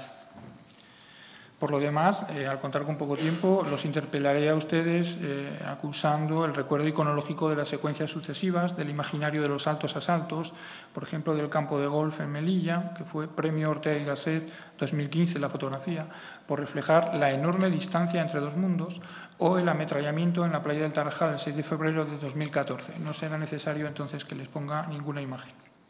Speaker 3: Por lo demás, al contar con poco tiempo, los interpelaré a ustedes acusando el recuerdo iconológico de las secuencias sucesivas del imaginario de los altos asaltos, por ejemplo, del campo de golf en Melilla, que fue Premio Ortega y Gasset 2015 la fotografía, por reflejar la enorme distancia entre dos mundos, o el ametrallamiento en la playa del Tarajal el 6 de febrero de 2014. No será necesario entonces que les ponga ninguna imagen.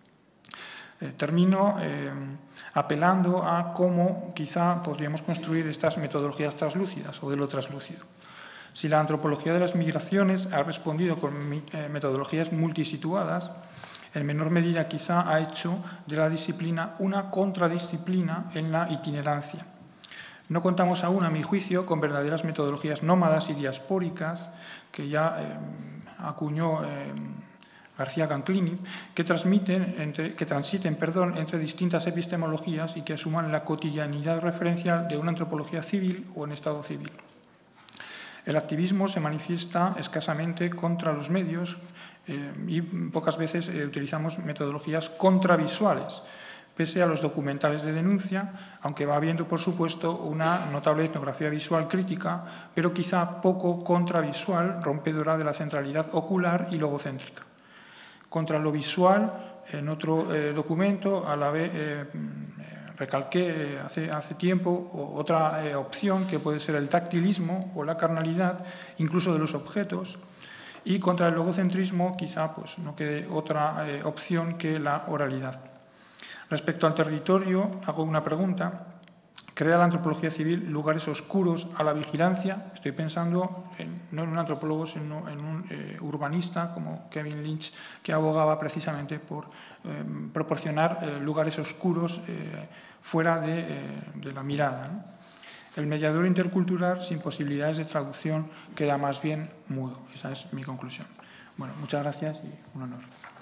Speaker 3: Termino apelando a cómo quizá podríamos construir estas metodologías translúcidas o de lo translúcido. Si la antropología de las migraciones ha respondido con metodologías multisituadas, en menor medida quizá ha hecho de la disciplina una contradisciplina en la itinerancia. No contamos aún, a mi juicio, con verdaderas metodologías nómadas y diaspóricas que ya acuñó García Canclini, que transiten entre distintas epistemologías y que asuman la cotidianidad referencial de una antropología civil o en estado civil. El activismo se manifiesta escasamente contra los medios y pocas veces utilizamos metodologías contravisuales, pese a los documentales de denuncia, aunque va habiendo, por supuesto, una notable etnografía visual crítica, pero quizá poco contravisual, rompedora de la centralidad ocular y logocéntrica. Contra lo visual, en otro documento, a la vez recalqué hace tiempo otra opción que puede ser el tactilismo o la carnalidad, incluso de los objetos, y contra el logocentrismo quizá pues, no quede otra opción que la oralidad. Respecto al territorio, hago una pregunta. ¿Crea la antropología civil lugares oscuros a la vigilancia? Estoy pensando no en un antropólogo, sino en un urbanista como Kevin Lynch, que abogaba precisamente por proporcionar lugares oscuros fuera de la mirada, ¿no? El mediador intercultural sin posibilidades de traducción queda más bien mudo. Esa es mi conclusión. Bueno, muchas gracias y un honor.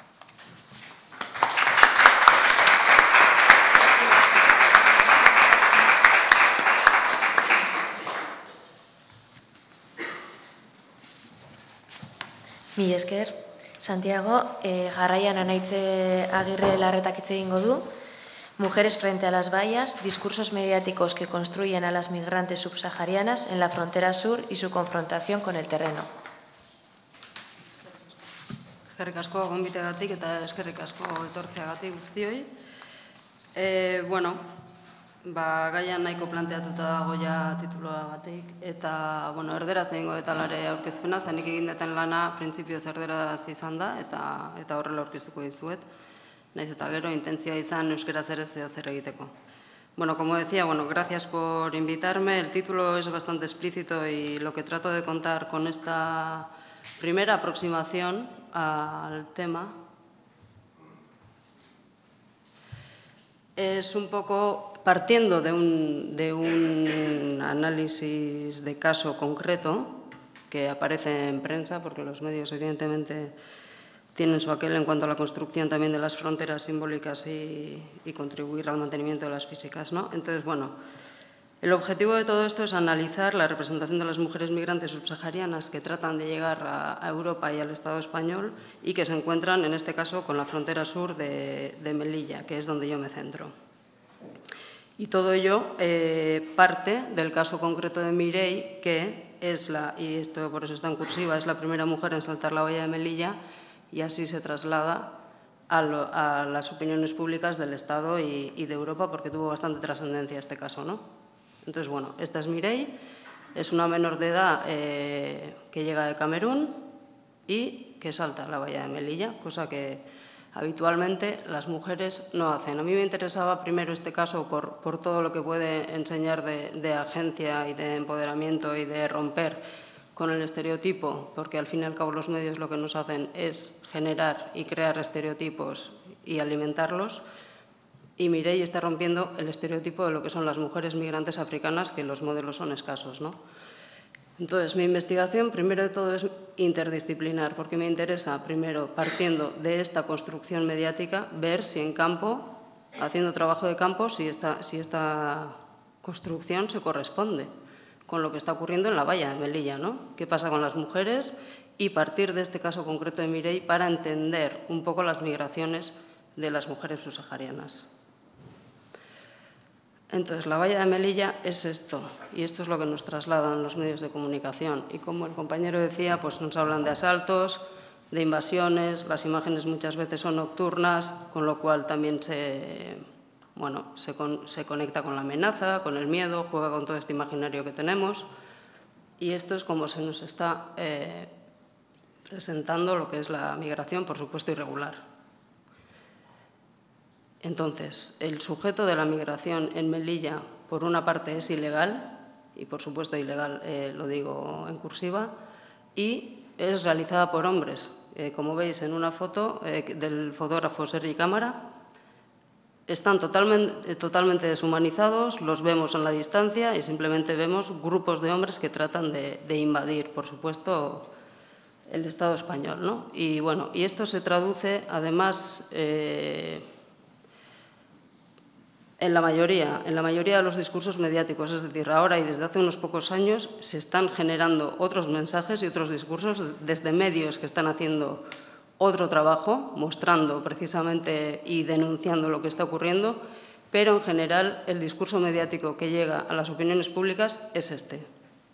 Speaker 1: Mi esker, Santiago, jarraian Anaitze Agirre Larretak hitz egingo du. Mujeres frente a las vallas, discursos mediáticos que construyen a las migrantes subsaharianas en la frontera sur y su confrontación con el terreno.
Speaker 4: Eskerrik asko gonbiteagatik eta eskerrik asko etortzeagatik guztioi. Bueno, Gaia nahiko planteatuta dago ja tituloagatik, eta, erderaz egingo eta lare aurkezpena, zanik egin deten lana printzipioz erderaz izan da, eta horrela aurkeztuko dizuet. Naiz eta gero, intentzioa izan euskeraz ere zer egiteko. Como decía, gracias por invitarme. El título es bastante explícito y lo que trato de contar con esta primera aproximación al tema es un poco partiendo de un análisis de caso concreto que aparece en prensa, porque los medios evidentemente tienen su aquel en cuanto a la construcción también de las fronteras simbólicas y contribuir al mantenimiento de las físicas, ¿no? Entonces, el objetivo de todo esto es analizar la representación de las mujeres migrantes subsaharianas que tratan de llegar a Europa y al Estado español y que se encuentran, en este caso, con la frontera sur de Melilla, que es donde yo me centro. Y todo ello parte del caso concreto de Mireia, que es y esto por eso está en cursiva, es la primera mujer en saltar la valla de Melilla, y así se traslada a las opiniones públicas del Estado y de Europa, porque tuvo bastante trascendencia este caso, ¿no? Entonces, esta es Mireia, es una menor de edad que llega de Camerún y que salta la valla de Melilla, cosa que habitualmente las mujeres no hacen. A mí me interesaba primero este caso por todo lo que puede enseñar de agencia y de empoderamiento y de romper con el estereotipo, porque al fin y al cabo los medios lo que nos hacen es generar y crear estereotipos y alimentarlos, y Mireia está rompiendo el estereotipo de lo que son las mujeres migrantes africanas, que los modelos son escasos, ¿no? Entonces, mi investigación, primero de todo, es interdisciplinar, porque me interesa, primero, partiendo de esta construcción mediática, ver si en campo, haciendo trabajo de campo, si esta construcción se corresponde con lo que está ocurriendo en la valla de Melilla, ¿no? ¿Qué pasa con las mujeres? Y partir de este caso concreto de Mireia para entender un poco las migraciones de las mujeres subsaharianas. Entonces, la valla de Melilla es esto, y esto es lo que nos trasladan los medios de comunicación. Y como el compañero decía, nos hablan de asaltos, de invasiones, las imágenes muchas veces son nocturnas, con lo cual también se conecta con la amenaza, con el miedo, juega con todo este imaginario que tenemos. Y esto es como se nos está presentando lo que es la migración, por supuesto, irregular. Entonces, el sujeto de la migración en Melilla, por una parte, es ilegal, y por supuesto ilegal lo digo en cursiva, y es realizada por hombres. Como veis en una foto del fotógrafo Sergi Cámara, están totalmente deshumanizados, los vemos en la distancia y simplemente vemos grupos de hombres que tratan de invadir, por supuesto, el Estado español, ¿no? Y esto se traduce, además, en la mayoría de los discursos mediáticos. Es decir, ahora y desde hace unos pocos años se están generando otros mensajes y otros discursos desde medios que están haciendo otro trabajo, mostrando precisamente y denunciando lo que está ocurriendo, pero en general el discurso mediático que llega a las opiniones públicas es este.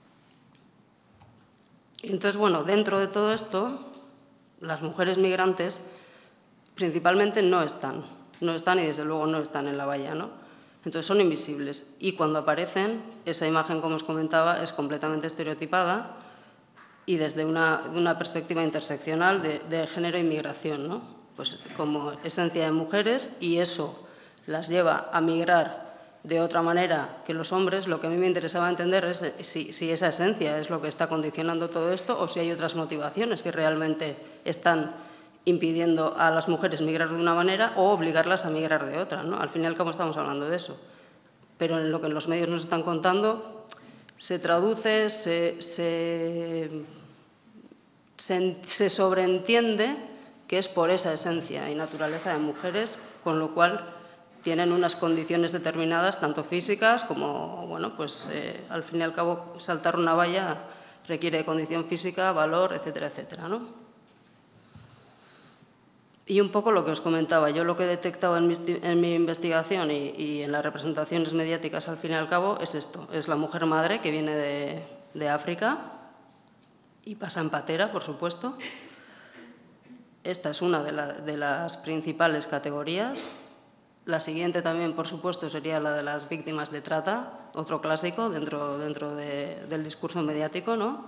Speaker 4: Entonces, dentro de todo esto, las mujeres migrantes principalmente no están y desde luego no están en la valla, ¿no? Entonces son invisibles y cuando aparecen, esa imagen, como os comentaba, es completamente estereotipada y desde una perspectiva interseccional de género e inmigración, ¿no? Pues como esencia de mujeres, y eso las lleva a migrar de otra manera que los hombres. Lo que a mí me interesaba entender es si esa esencia es lo que está condicionando todo esto o si hay otras motivaciones que realmente están impidiendo a las mujeres migrar de una manera o obligarlas a migrar de otra, ¿no? Al fin y al cabo estamos hablando de eso. Pero en lo que los medios nos están contando se traduce, se sobreentiende que es por esa esencia y naturaleza de mujeres, con lo cual tienen unas condiciones determinadas, tanto físicas como, al fin y al cabo, saltar una valla requiere de condición física, valor, etcétera, etcétera, ¿no? Y un poco lo que os comentaba, yo lo que he detectado en mi investigación y en las representaciones mediáticas, al fin y al cabo, es esto. Es la mujer madre que viene de África y pasa en patera, por supuesto. Esta es una de las principales categorías. La siguiente también, por supuesto, sería la de las víctimas de trata, otro clásico dentro del discurso mediático, ¿no?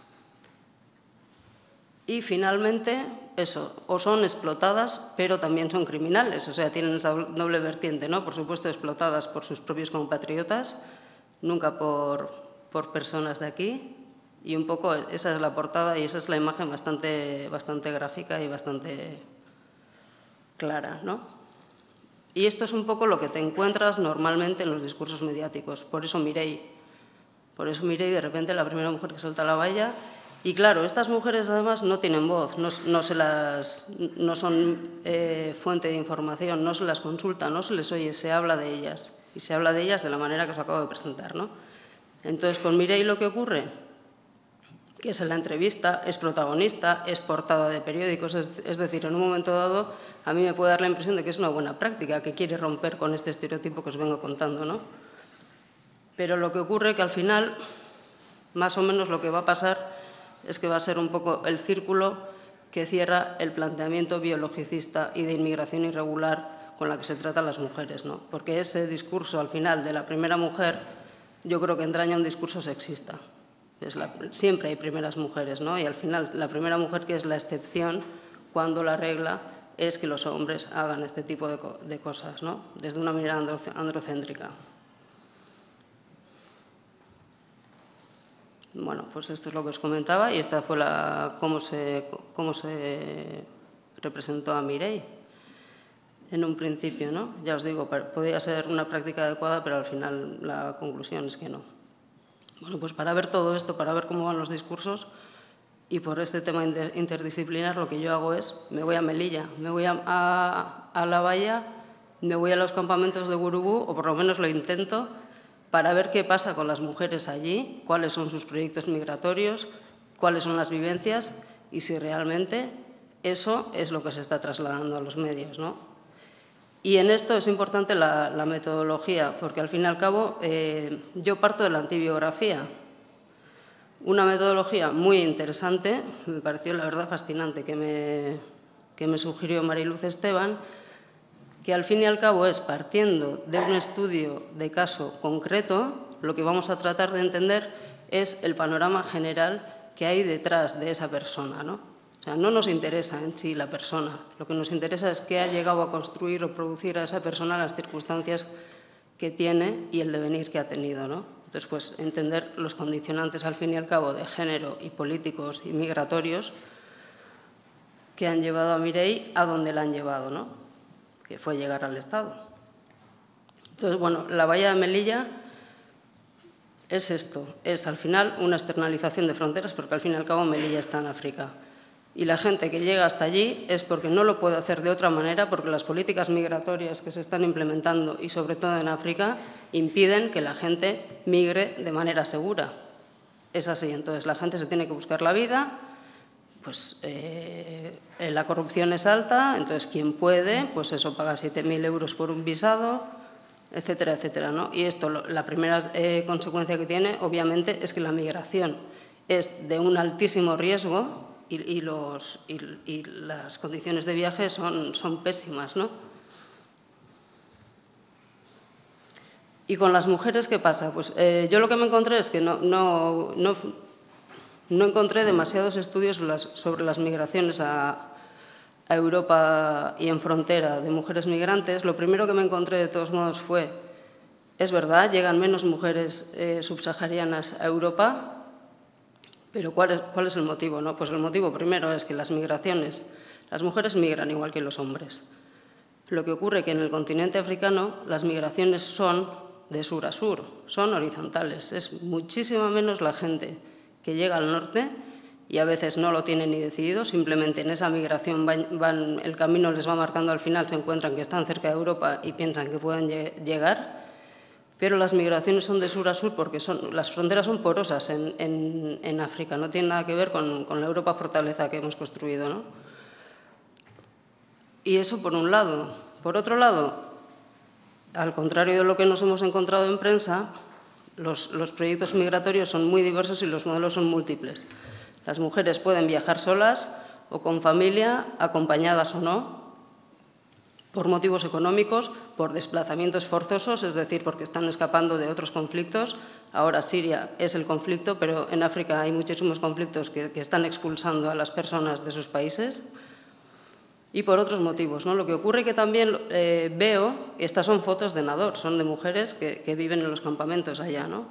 Speaker 4: Y finalmente, eso, o son explotadas, pero también son criminales, o sea, tienen esa doble vertiente, ¿no? Por supuesto, explotadas por sus propios compatriotas, nunca por personas de aquí, y un poco esa es la portada y esa es la imagen bastante gráfica y bastante clara, ¿no? Y esto es un poco lo que te encuentras normalmente en los discursos mediáticos. Por eso Mireille, de repente, la primera mujer que salta a la valla. Y claro, estas mujeres además no tienen voz, no son fuente de información, no se las consulta, no se les oye, se habla de ellas. Y se habla de ellas de la manera que os acabo de presentar, ¿no? Entonces, con Mireille lo que ocurre, que es en la entrevista, es protagonista, es portada de periódicos, es decir, en un momento dado a mí me puede dar la impresión de que es una buena práctica, que quiere romper con este estereotipo que os vengo contando, ¿no? Pero lo que ocurre es que al final, más o menos lo que va a pasar es que va a ser un poco el círculo que cierra el planteamiento biologicista y de inmigración irregular con la que se tratan las mujeres, ¿no? Porque ese discurso al final de la primera mujer yo creo que entraña un discurso sexista. Siempre hay primeras mujeres, ¿no? Y al final la primera mujer que es la excepción cuando la regla es que los hombres hagan este tipo de cosas, ¿no? Desde una mirada androcéntrica. Bueno, pues esto es lo que os comentaba y esta fue cómo se representó a Mireille en un principio, ¿no? Ya os digo, podía ser una práctica adecuada, pero al final la conclusión es que no. Bueno, pues para ver todo esto, para ver cómo van los discursos y por este tema interdisciplinar, lo que yo hago es, me voy a Melilla, me voy a La Valla, me voy a los campamentos de Gurugú, o por lo menos lo intento, para ver qué pasa con las mujeres allí, cuáles son sus proyectos migratorios, cuáles son las vivencias y si realmente eso es lo que se está trasladando a los medios, ¿no? Y en esto es importante la metodología, porque al fin y al cabo yo parto de la antibiografía. Una metodología muy interesante, me pareció la verdad fascinante, que me sugirió Mariluz Esteban, que al fin y al cabo es partiendo de un estudio de caso concreto, lo que vamos a tratar de entender es el panorama general que hay detrás de esa persona, ¿no? O sea, no nos interesa en sí la persona, lo que nos interesa es qué ha llegado a construir o producir a esa persona las circunstancias que tiene y el devenir que ha tenido, ¿no? Entonces, pues, entender los condicionantes, al fin y al cabo, de género y políticos y migratorios que han llevado a Mireille a donde la han llevado, ¿no? Que fue llegar al Estado. Entonces, bueno, la valla de Melilla es esto, es al final una externalización de fronteras, porque al fin y al cabo Melilla está en África. Y la gente que llega hasta allí es porque no lo puede hacer de otra manera, porque las políticas migratorias que se están implementando, y sobre todo en África, impiden que la gente migre de manera segura. Es así, entonces la gente se tiene que buscar la vida, pues la corrupción es alta, entonces quien puede, pues eso, paga 7.000 euros por un visado, etcétera, etcétera, ¿no? Y esto, la primera consecuencia que tiene, obviamente, es que la migración es de un altísimo riesgo y las condiciones de viaje son pésimas, ¿no? ¿Y con las mujeres qué pasa? Pues yo lo que me encontré es que no encontré demasiados estudios sobre las migraciones a Europa y en frontera de mujeres migrantes. Lo primero que me encontré, de todos modos, fue, es verdad, llegan menos mujeres subsaharianas a Europa, pero ¿cuál es el motivo, no? Pues el motivo primero es que las mujeres migran igual que los hombres. Lo que ocurre es que en el continente africano las migraciones son de sur a sur, son horizontales. Es muchísima menos la gente que llega al norte y a veces no lo tienen ni decidido, simplemente en esa migración el camino les va marcando, al final se encuentran que están cerca de Europa y piensan que pueden llegar, pero las migraciones son de sur a sur porque las fronteras son porosas en África, no tiene nada que ver con la Europa fortaleza que hemos construido, ¿no? Y eso por un lado. Por otro lado, al contrario de lo que nos hemos encontrado en prensa, los proyectos migratorios son muy diversos y los modelos son múltiples. Las mujeres pueden viajar solas o con familia, acompañadas o no, por motivos económicos, por desplazamientos forzosos, es decir, porque están escapando de otros conflictos. Ahora Siria es el conflicto, pero en África hay muchísimos conflictos que están expulsando a las personas de sus países. Y por otros motivos, ¿no? Lo que ocurre que también veo, estas son fotos de Nador, son de mujeres que viven en los campamentos allá, ¿no?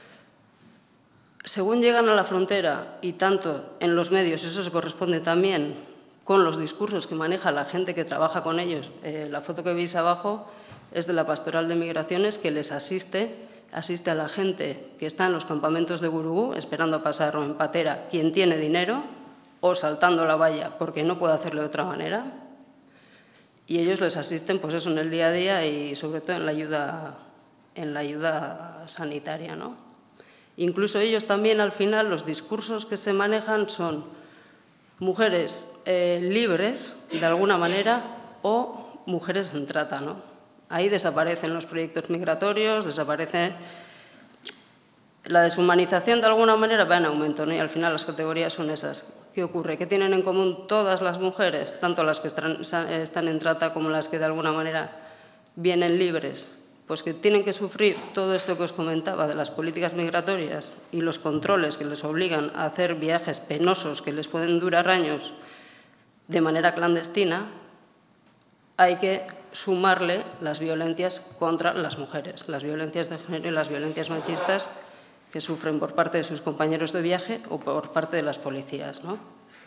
Speaker 4: Según llegan a la frontera, y tanto en los medios, eso se corresponde también con los discursos que maneja la gente que trabaja con ellos. La foto que veis abajo es de la Pastoral de Migraciones, que les asiste a la gente que está en los campamentos de Gurugú, esperando a pasar o en patera, quien tiene dinero, o saltando la valla porque no puede hacerlo de otra manera. Y ellos les asisten, pues eso, en el día a día y sobre todo en la ayuda sanitaria, ¿no? Incluso ellos también, al final, los discursos que se manejan son mujeres libres, de alguna manera, o mujeres en trata, ¿no? Ahí desaparecen los proyectos migratorios, desaparece la deshumanización, de alguna manera va en aumento, ¿no? Y al final las categorías son esas. ¿Qué ocurre? ¿Qué tienen en común todas las mujeres, tanto las que están en trata como las que de alguna manera vienen libres? Pues que tienen que sufrir todo esto que os comentaba de las políticas migratorias y los controles que les obligan a hacer viajes penosos que les pueden durar años de manera clandestina. Hay que sumarle las violencias contra las mujeres, las violencias de género y las violencias machistas que sufren por parte de sus compañeros de viaje o por parte de las policías, ¿no?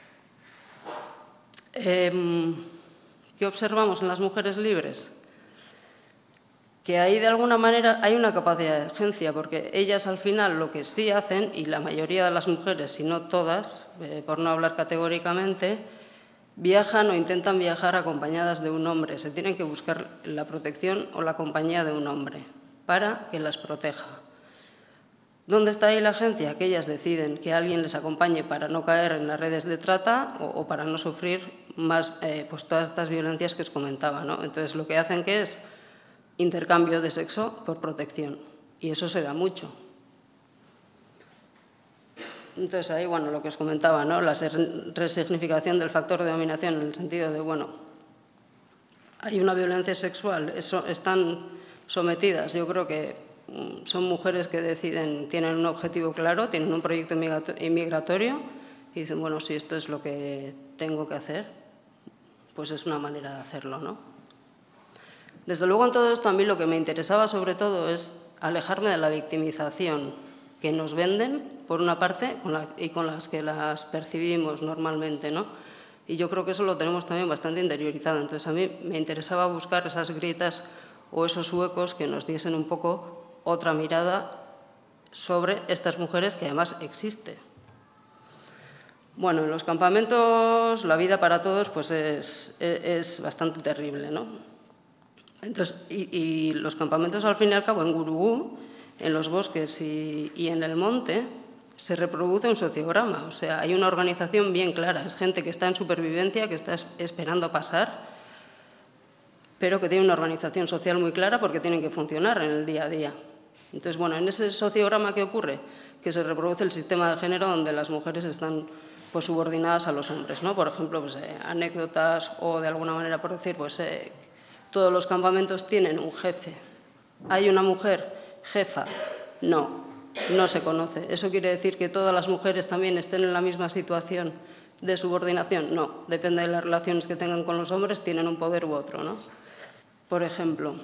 Speaker 4: ¿Qué observamos en las mujeres libres? Que ahí de alguna manera hay una capacidad de agencia, porque ellas al final lo que sí hacen, y la mayoría de las mujeres, si no todas, por no hablar categóricamente, viajan o intentan viajar acompañadas de un hombre. Se tienen que buscar la protección o la compañía de un hombre para que las proteja. ¿Dónde está ahí la agencia? Que ellas deciden que alguien les acompañe para no caer en las redes de trata o para no sufrir más pues todas estas violencias que os comentaba, ¿no? Entonces lo que hacen que es intercambio de sexo por protección, y eso se da mucho. Entonces ahí, bueno, lo que os comentaba, ¿no? La resignificación del factor de dominación en el sentido de, bueno, hay una violencia sexual, están sometidas, yo creo que son mujeres que deciden, tienen un objetivo claro, tienen un proyecto inmigratorio y dicen, bueno, si esto es lo que tengo que hacer, pues es una manera de hacerlo, ¿no? Desde luego en todo esto a mí lo que me interesaba sobre todo es alejarme de la victimización que nos venden, por una parte, y con las que las percibimos normalmente, ¿no? Y yo creo que eso lo tenemos también bastante interiorizado. Entonces a mí me interesaba buscar esas grietas o esos huecos que nos diesen un poco otra mirada sobre estas mujeres que además existe. Bueno, en los campamentos la vida para todos pues es bastante terrible, ¿no? Entonces, y los campamentos al fin y al cabo en Gurugú, en los bosques y en el monte, se reproduce un sociograma, o sea, hay una organización bien clara, es gente que está en supervivencia, que está esperando pasar, pero que tiene una organización social muy clara porque tienen que funcionar en el día a día. Entonces, bueno, en ese sociograma, ¿qué ocurre? Que se reproduce el sistema de género donde las mujeres están pues, subordinadas a los hombres, ¿no? Por ejemplo, pues, anécdotas o de alguna manera, por decir, pues todos los campamentos tienen un jefe. ¿Hay una mujer jefa? No, no se conoce. ¿Eso quiere decir que todas las mujeres también estén en la misma situación de subordinación? No, depende de las relaciones que tengan con los hombres, tienen un poder u otro, ¿no? Por ejemplo.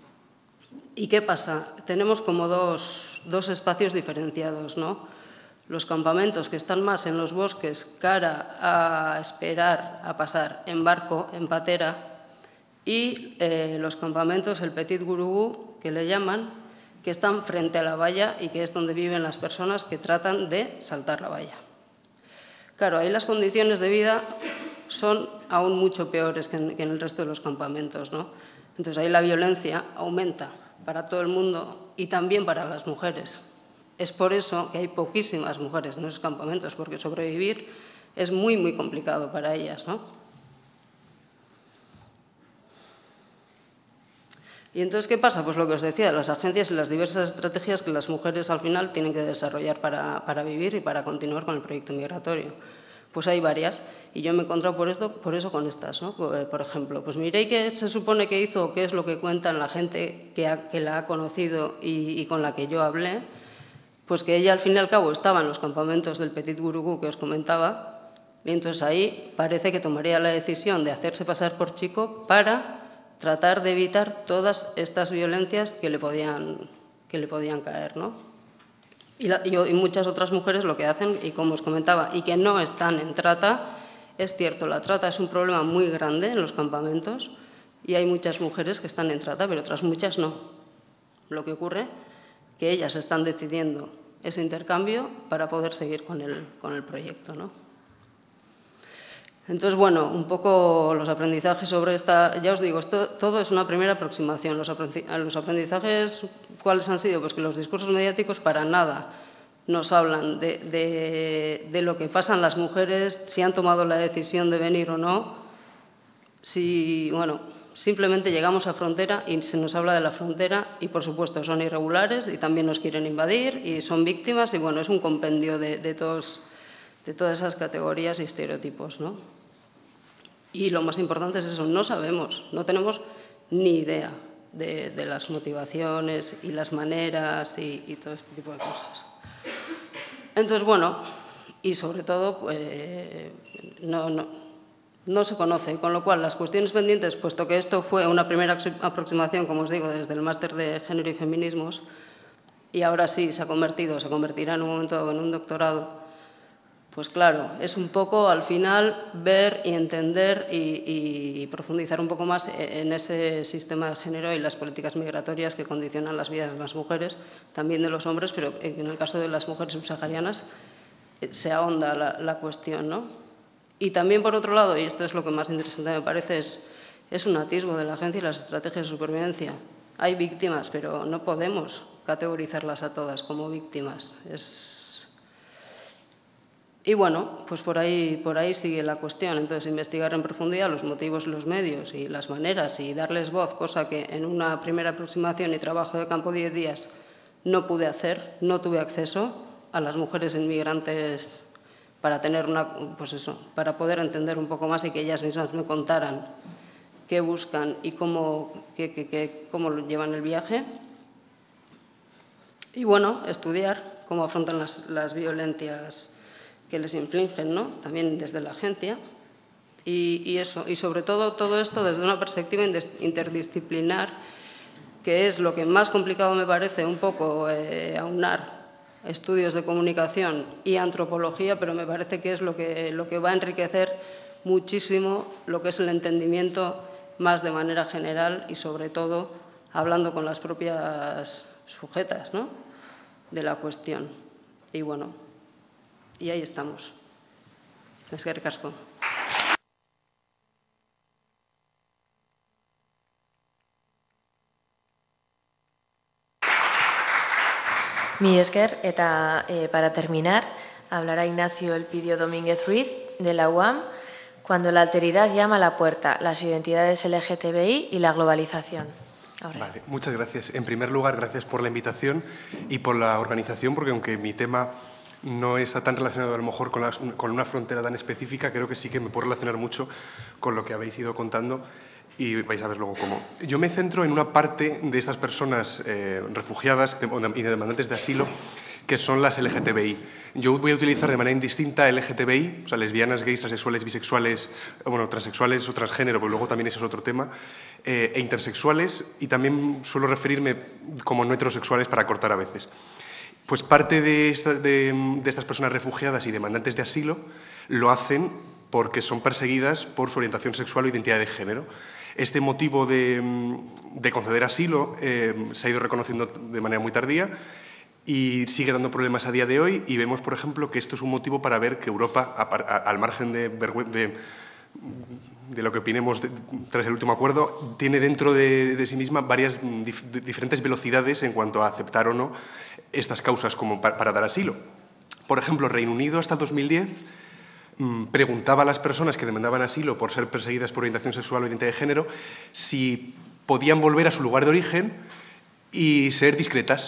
Speaker 4: ¿Y qué pasa? Tenemos como dos espacios diferenciados, ¿no? Los campamentos que están más en los bosques, cara a esperar a pasar en barco, en patera, y los campamentos, el Petit Gurugú, que le llaman, que están frente a la valla y que es donde viven las personas que tratan de saltar la valla. Claro, ahí las condiciones de vida son aún mucho peores que en el resto de los campamentos, ¿no? Entonces ahí la violencia aumenta para todo el mundo y también para las mujeres. Es por eso que hay poquísimas mujeres en esos campamentos, porque sobrevivir es muy, muy complicado para ellas, ¿no? Y entonces, ¿qué pasa? Pues lo que os decía, las agencias y las diversas estrategias que las mujeres al final tienen que desarrollar para vivir y para continuar con el proyecto migratorio. Pues hay varias. Y yo me he encontrado por eso con estas, ¿no? Por ejemplo, pues miré qué se supone que hizo, qué es lo que cuentan la gente que la ha conocido y con la que yo hablé, pues que ella al fin y al cabo estaba en los campamentos del Petit Gurugú que os comentaba, y entonces ahí parece que tomaría la decisión de hacerse pasar por chico para tratar de evitar todas estas violencias que le podían caer, ¿no? Y muchas otras mujeres lo que hacen, y como os comentaba, y que no están en trata. Es cierto, la trata es un problema muy grande en los campamentos y hay muchas mujeres que están en trata, pero otras muchas no. Lo que ocurre es que ellas están decidiendo ese intercambio para poder seguir con el proyecto, ¿no? Entonces, bueno, un poco los aprendizajes sobre esta... Ya os digo, todo es una primera aproximación. Los aprendizajes, ¿cuáles han sido? Pues que los discursos mediáticos para nada nos hablan de lo que pasan las mujeres, si han tomado la decisión de venir o no. Si, bueno, simplemente llegamos a frontera y se nos habla de la frontera y, por supuesto, son irregulares y también nos quieren invadir y son víctimas y, bueno, es un compendio de todas esas categorías y estereotipos, ¿no? Y lo más importante es eso, no sabemos, no tenemos ni idea de las motivaciones y las maneras y todo este tipo de cosas. Entonces, bueno, y sobre todo, no se conoce, con lo cual las cuestiones pendientes, puesto que esto fue una primera aproximación, como os digo, desde el máster de Género y Feminismos, y ahora sí se convertirá en un momento dado en un doctorado, pues claro, es un poco al final ver y entender y profundizar un poco más en ese sistema de género y las políticas migratorias que condicionan las vidas de las mujeres, también de los hombres, pero en el caso de las mujeres subsaharianas se ahonda la cuestión, ¿no? Y también, por otro lado, y esto es lo que más interesante me parece, es un atisbo de la agencia y las estrategias de supervivencia. Hay víctimas, pero no podemos categorizarlas a todas como víctimas. Y bueno, pues por ahí sigue la cuestión. Entonces, investigar en profundidad los motivos, los medios y las maneras y darles voz, cosa que en una primera aproximación y trabajo de campo 10 días no pude hacer, no tuve acceso a las mujeres inmigrantes para tener para poder entender un poco más y que ellas mismas me contaran qué buscan y cómo lo llevan el viaje. Y bueno, estudiar cómo afrontan las violencias que les infligen, ¿no? También desde la agencia. Y sobre todo esto desde una perspectiva interdisciplinar, que es lo que más complicado me parece un poco aunar estudios de comunicación y antropología, pero me parece que es lo que va a enriquecer muchísimo lo que es el entendimiento más de manera general y sobre todo hablando con las propias sujetas, ¿no?, de la cuestión. Y bueno, y ahí estamos. Eskerrik asko.
Speaker 1: Mi esker, eta para terminar, hablará Ignacio Elpidio Domínguez Ruiz, de la UAM, cuando la alteridad llama a la puerta, las identidades LGTBI y la globalización.
Speaker 5: Vale, muchas gracias. En primer lugar, gracias por la invitación y por la organización, porque aunque mi tema no está tan relacionado a lo mejor con una frontera tan específica, creo que sí que me puedo relacionar mucho con lo que habéis ido contando y vais a ver luego cómo. Yo me centro en una parte de estas personas refugiadas y demandantes de asilo, que son las LGTBI. Yo voy a utilizar de manera indistinta LGTBI, o sea, lesbianas, gays, asexuales, bisexuales, bueno, transexuales o transgénero, porque luego también ese es otro tema, e intersexuales, y también suelo referirme como no heterosexuales para cortar a veces. Pues parte de estas personas refugiadas y demandantes de asilo lo hacen porque son perseguidas por su orientación sexual o identidad de género. Este motivo de conceder asilo se ha ido reconociendo de manera muy tardía y sigue dando problemas a día de hoy, y vemos, por ejemplo, que esto es un motivo para ver que Europa, al margen de lo que opinemos tras el último acuerdo, tiene dentro de sí misma varias diferentes velocidades en cuanto a aceptar o no estas causas como para dar asilo. Por ejemplo, Reino Unido hasta 2010 preguntaba a las personas que demandaban asilo por ser perseguidas por orientación sexual o identidad de género si podían volver a su lugar de origen y ser discretas.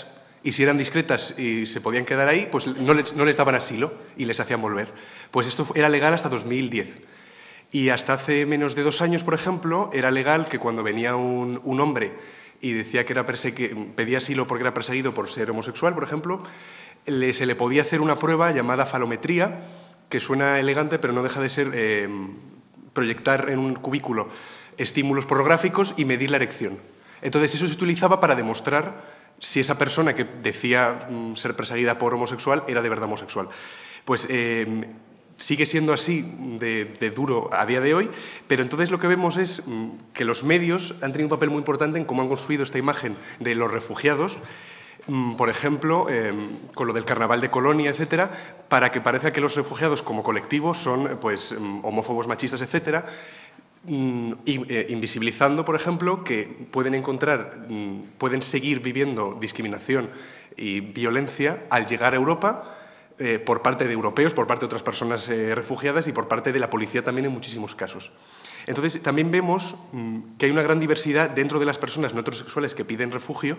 Speaker 5: y si eran discretas y se podían quedar ahí, pues no les daban asilo y les hacían volver. Pues esto era legal hasta 2010. Y hasta hace menos de 2 años, por ejemplo, era legal que cuando venía un hombre y decía que pedía asilo porque era perseguido por ser homosexual, por ejemplo, se le podía hacer una prueba llamada falometría, que suena elegante, pero no deja de ser proyectar en un cubículo estímulos pornográficos y medir la erección. Entonces, eso se utilizaba para demostrar si esa persona que decía ser perseguida por homosexual era de verdad homosexual. Pues sigue siendo así de duro a día de hoy, pero entonces lo que vemos es que los medios han tenido un papel muy importante en cómo han construido esta imagen de los refugiados, por ejemplo, con lo del carnaval de Colonia, etcétera, para que parezca que los refugiados como colectivo son pues, homófobos, machistas, etcétera, invisibilizando, por ejemplo, que pueden seguir viviendo discriminación y violencia al llegar a Europa por parte de europeos, por parte de otras personas refugiadas y por parte de la policía también en muchísimos casos. Entonces, también vemos que hay una gran diversidad dentro de las personas no heterosexuales que piden refugio.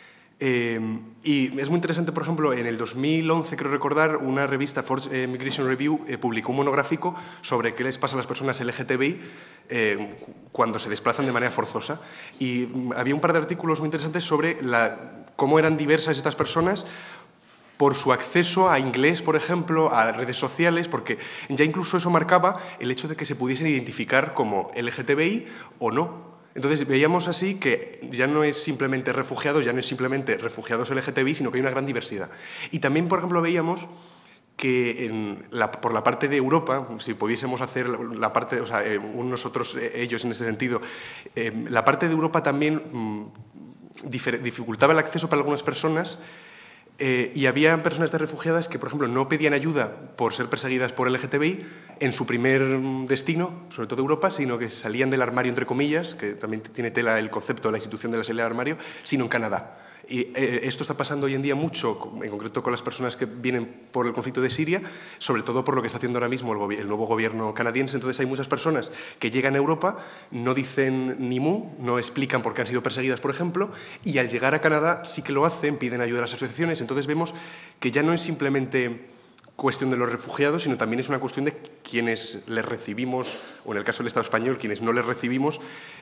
Speaker 5: Y es muy interesante, por ejemplo, en el 2011, creo recordar, una revista, Forced Migration Review, publicó un monográfico sobre qué les pasa a las personas LGTBI cuando se desplazan de manera forzosa. Y había un par de artículos muy interesantes sobre cómo eran diversas estas personas por su acceso a inglés, por ejemplo, a redes sociales, porque ya incluso eso marcaba el hecho de que se pudiesen identificar como LGTBI o no. Entonces, veíamos así que ya no es simplemente refugiados, ya no es simplemente refugiados LGTBI, sino que hay una gran diversidad. Y también, por ejemplo, veíamos que por la parte de Europa, si pudiésemos hacer la parte, o sea, nosotros, ellos en ese sentido, la parte de Europa también dificultaba el acceso para algunas personas. Y había personas refugiadas que, por ejemplo, no pedían ayuda por ser perseguidas por LGTBI en su primer destino, sobre todo Europa, sino que salían del armario, entre comillas, que también tiene tela el concepto de la institución de la salida del armario, sino en Canadá. Y esto está pasando hoy en día mucho, en concreto con las personas que vienen por el conflicto de Siria, sobre todo por lo que está haciendo ahora mismo el nuevo gobierno canadiense. Entonces hay muchas personas que llegan a Europa, no dicen ni mu, no explican por qué han sido perseguidas, por ejemplo, y al llegar a Canadá sí que lo hacen, piden ayuda a las asociaciones. Entonces vemos que ya no es simplemente cuestión de los refugiados, sino también es una cuestión de quienes les recibimos, o en el caso del Estado español, quienes no les recibimos,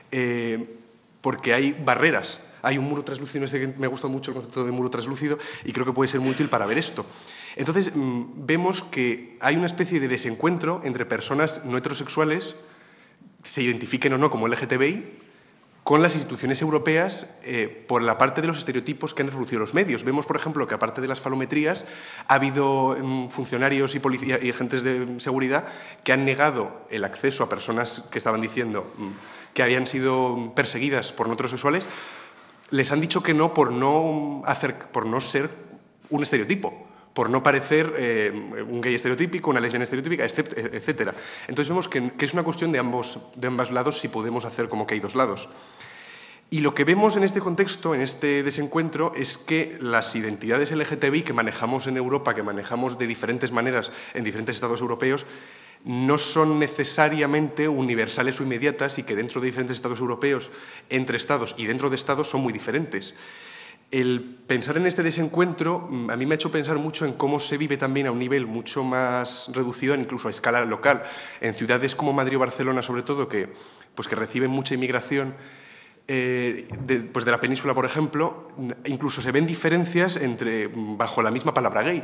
Speaker 5: porque hay barreras. Hay un muro translúcido, me gusta mucho el concepto de muro translúcido y creo que puede ser muy útil para ver esto. Entonces, vemos que hay una especie de desencuentro entre personas no heterosexuales, se identifiquen o no como LGTBI, con las instituciones europeas por la parte de los estereotipos que han reproducido los medios. Vemos, por ejemplo, que aparte de las falometrías, ha habido funcionarios y policía y agentes de seguridad que han negado el acceso a personas que estaban diciendo que habían sido perseguidas por no heterosexuales. Les han dicho que no por no ser un estereotipo, por no parecer un gay estereotípico, una lesbiana estereotípica, etc. Entonces vemos que es una cuestión de ambos lados si podemos hacer como que hay dos lados. Y lo que vemos en este contexto, en este desencuentro, es que las identidades LGTBI que manejamos en Europa, que manejamos de diferentes maneras en diferentes estados europeos, no son necesariamente universales o inmediatas y que dentro de diferentes estados europeos, entre estados y dentro de estados, son muy diferentes. El pensar en este desencuentro a mí me ha hecho pensar mucho en cómo se vive también a un nivel mucho más reducido, incluso a escala local. En ciudades como Madrid o Barcelona, sobre todo, que reciben mucha inmigración, de la península, por ejemplo, incluso se ven diferencias bajo la misma palabra gay.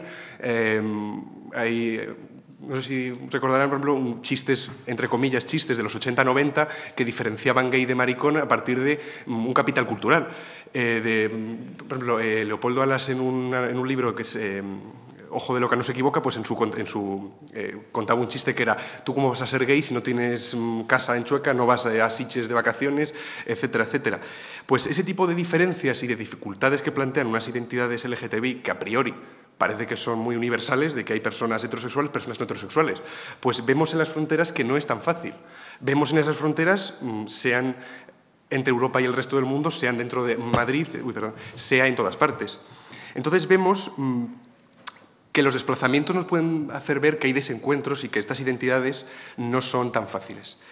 Speaker 5: No sé si recordarán, por ejemplo, chistes, entre comillas, chistes de los 80-90 que diferenciaban gay de maricón a partir de un capital cultural. Por ejemplo, Leopoldo Alas en un libro que es Ojo de loca no se equivoca, pues contaba un chiste que era: ¿tú cómo vas a ser gay si no tienes casa en Chueca, no vas a Sitges de vacaciones, etcétera, etcétera? Pues ese tipo de diferencias y de dificultades que plantean unas identidades LGTBI que a priori parece que son muy universales, de que hay personas heterosexuales, personas no heterosexuales. Pues vemos en las fronteras que no es tan fácil. Vemos en esas fronteras, sean entre Europa y el resto del mundo, sean dentro de Madrid, sea en todas partes. Entonces vemos que los desplazamientos nos pueden hacer ver que hay desencuentros y que estas identidades no son tan fáciles.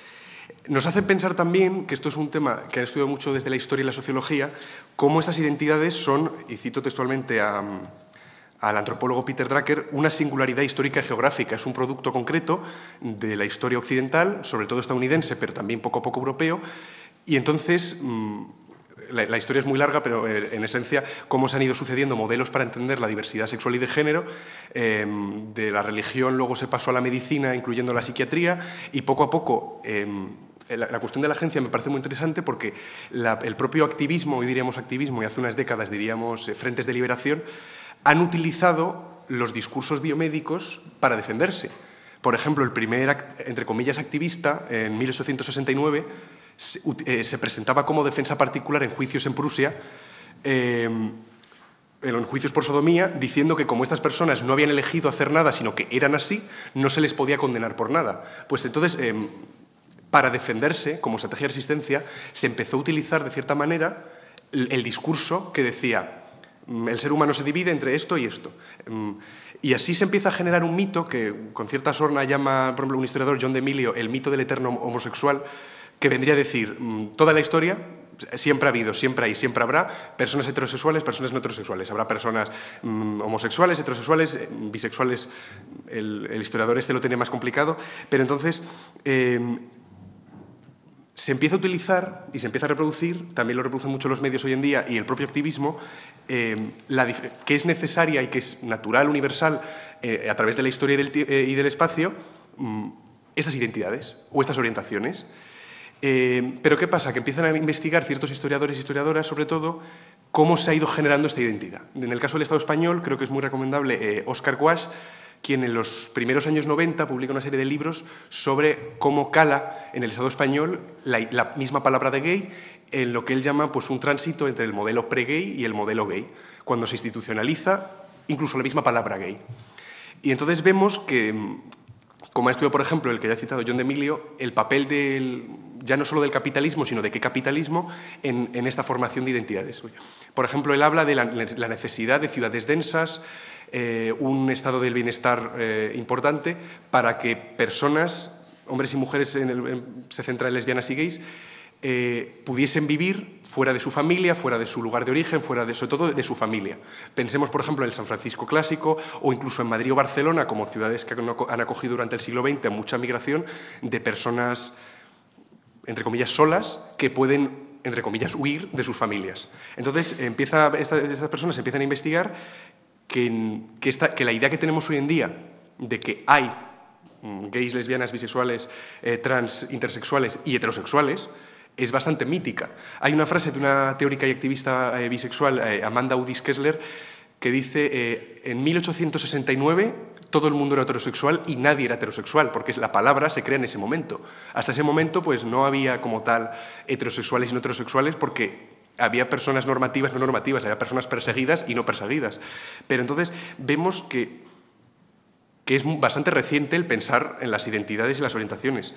Speaker 5: Nos hace pensar también, que esto es un tema que han estudiado mucho desde la historia y la sociología, cómo estas identidades son, y cito textualmente al antropólogo Peter Drucker, una singularidad histórica y geográfica. Es un producto concreto de la historia occidental, sobre todo estadounidense, pero también poco a poco europeo, y entonces la historia es muy larga, pero en esencia cómo se han ido sucediendo modelos para entender la diversidad sexual y de género. De la religión luego se pasó a la medicina, incluyendo la psiquiatría, y poco a poco la cuestión de la agencia me parece muy interesante porque el propio activismo, hoy diríamos activismo y hace unas décadas diríamos frentes de liberación, han utilizado los discursos biomédicos para defenderse. Por ejemplo, el primer, entre comillas, activista, en 1869, se presentaba como defensa particular en juicios en Prusia, en juicios por sodomía, diciendo que como estas personas no habían elegido hacer nada, sino que eran así, no se les podía condenar por nada. Pues entonces, para defenderse, como estrategia de resistencia, se empezó a utilizar, de cierta manera, el discurso que decía el ser humano se divide entre esto y esto. Y así se empieza a generar un mito que con cierta sorna llama, por ejemplo, un historiador, John DeMilio, el mito del eterno homosexual, que vendría a decir, toda la historia siempre ha habido, siempre hay, siempre habrá personas heterosexuales, personas no heterosexuales. Habrá personas homosexuales, heterosexuales, bisexuales. El historiador este lo tiene más complicado. Pero entonces se empieza a utilizar y se empieza a reproducir, también lo reproducen mucho los medios hoy en día y el propio activismo, que es necesaria y que es natural, universal, a través de la historia y del espacio, estas identidades o estas orientaciones. Pero ¿qué pasa? Que empiezan a investigar ciertos historiadores y historiadoras, sobre todo, cómo se ha ido generando esta identidad. En el caso del Estado español, creo que es muy recomendable Óscar Guasch, quien en los primeros años 90 publica una serie de libros sobre cómo cala en el Estado español la misma palabra de gay en lo que él llama pues, un tránsito entre el modelo pre-gay y el modelo gay, cuando se institucionaliza incluso la misma palabra gay. Y entonces vemos que, como ha estudiado, por ejemplo, el que ya he citado, John DeMilio, el papel ya no solo del capitalismo, sino de qué capitalismo en esta formación de identidades. Por ejemplo, él habla de la necesidad de ciudades densas, un estado del bienestar importante para que personas, hombres y mujeres, se centra en lesbianas y gays, pudiesen vivir fuera de su familia, fuera de su lugar de origen, sobre todo de su familia. Pensemos, por ejemplo, en el San Francisco clásico o incluso en Madrid o Barcelona, como ciudades que han acogido durante el siglo XX mucha migración de personas, entre comillas, solas, que pueden, entre comillas, huir de sus familias. Entonces, estas personas empiezan a investigar que la idea que tenemos hoy en día de que hay gays, lesbianas, bisexuales, trans, intersexuales y heterosexuales es bastante mítica. Hay una frase de una teórica y activista bisexual, Amanda Udis Kessler, que dice en 1869 todo el mundo era heterosexual y nadie era heterosexual, porque la palabra se crea en ese momento. Hasta ese momento pues, no había como tal heterosexuales y no heterosexuales porque había personas normativas y no normativas, había personas perseguidas y no perseguidas. Pero entonces vemos que es bastante reciente el pensar en las identidades y las orientaciones.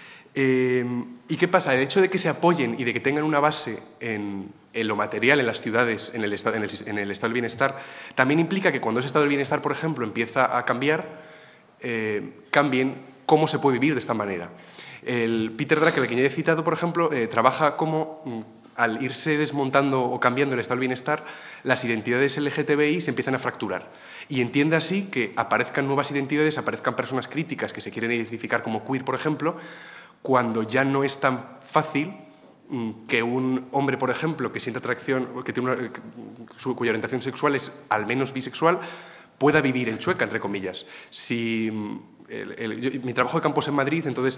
Speaker 5: ¿Y qué pasa? El hecho de que se apoyen y de que tengan una base en lo material, en las ciudades, en el estado del bienestar, también implica que cuando ese estado del bienestar, por ejemplo, empieza a cambiar, cambien cómo se puede vivir de esta manera. El Peter Drucker, el que ya he citado, por ejemplo, trabaja como, al irse desmontando o cambiando el estado del bienestar, las identidades LGTBI se empiezan a fracturar. Y entiende así que aparezcan nuevas identidades, aparezcan personas críticas que se quieren identificar como queer, por ejemplo, cuando ya no es tan fácil que un hombre, por ejemplo, que siente atracción, cuya orientación sexual es al menos bisexual, pueda vivir en Chueca, entre comillas. Mi trabajo de campo es en Madrid, entonces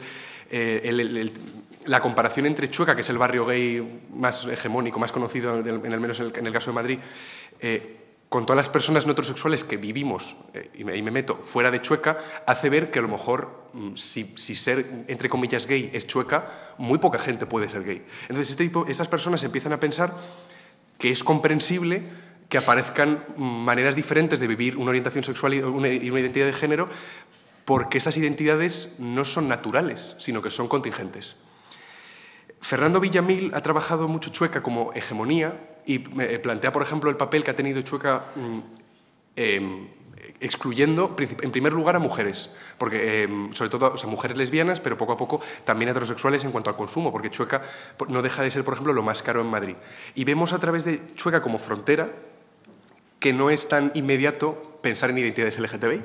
Speaker 5: la comparación entre Chueca, que es el barrio gay más hegemónico, más conocido, al menos en el caso de Madrid, con todas las personas no heterosexuales que vivimos, y me meto fuera de Chueca, hace ver que a lo mejor si ser, entre comillas, gay es Chueca, muy poca gente puede ser gay. Entonces estas personas empiezan a pensar que es comprensible que aparezcan maneras diferentes de vivir una orientación sexual y una identidad de género, porque estas identidades no son naturales, sino que son contingentes. Fernando Villamil ha trabajado mucho Chueca como hegemonía y plantea, por ejemplo, el papel que ha tenido Chueca, excluyendo en primer lugar a mujeres, porque sobre todo, o sea, mujeres lesbianas, pero poco a poco también heterosexuales en cuanto al consumo, porque Chueca no deja de ser, por ejemplo, lo más caro en Madrid. Y vemos a través de Chueca como frontera que no es tan inmediato pensar en identidades LGTBI.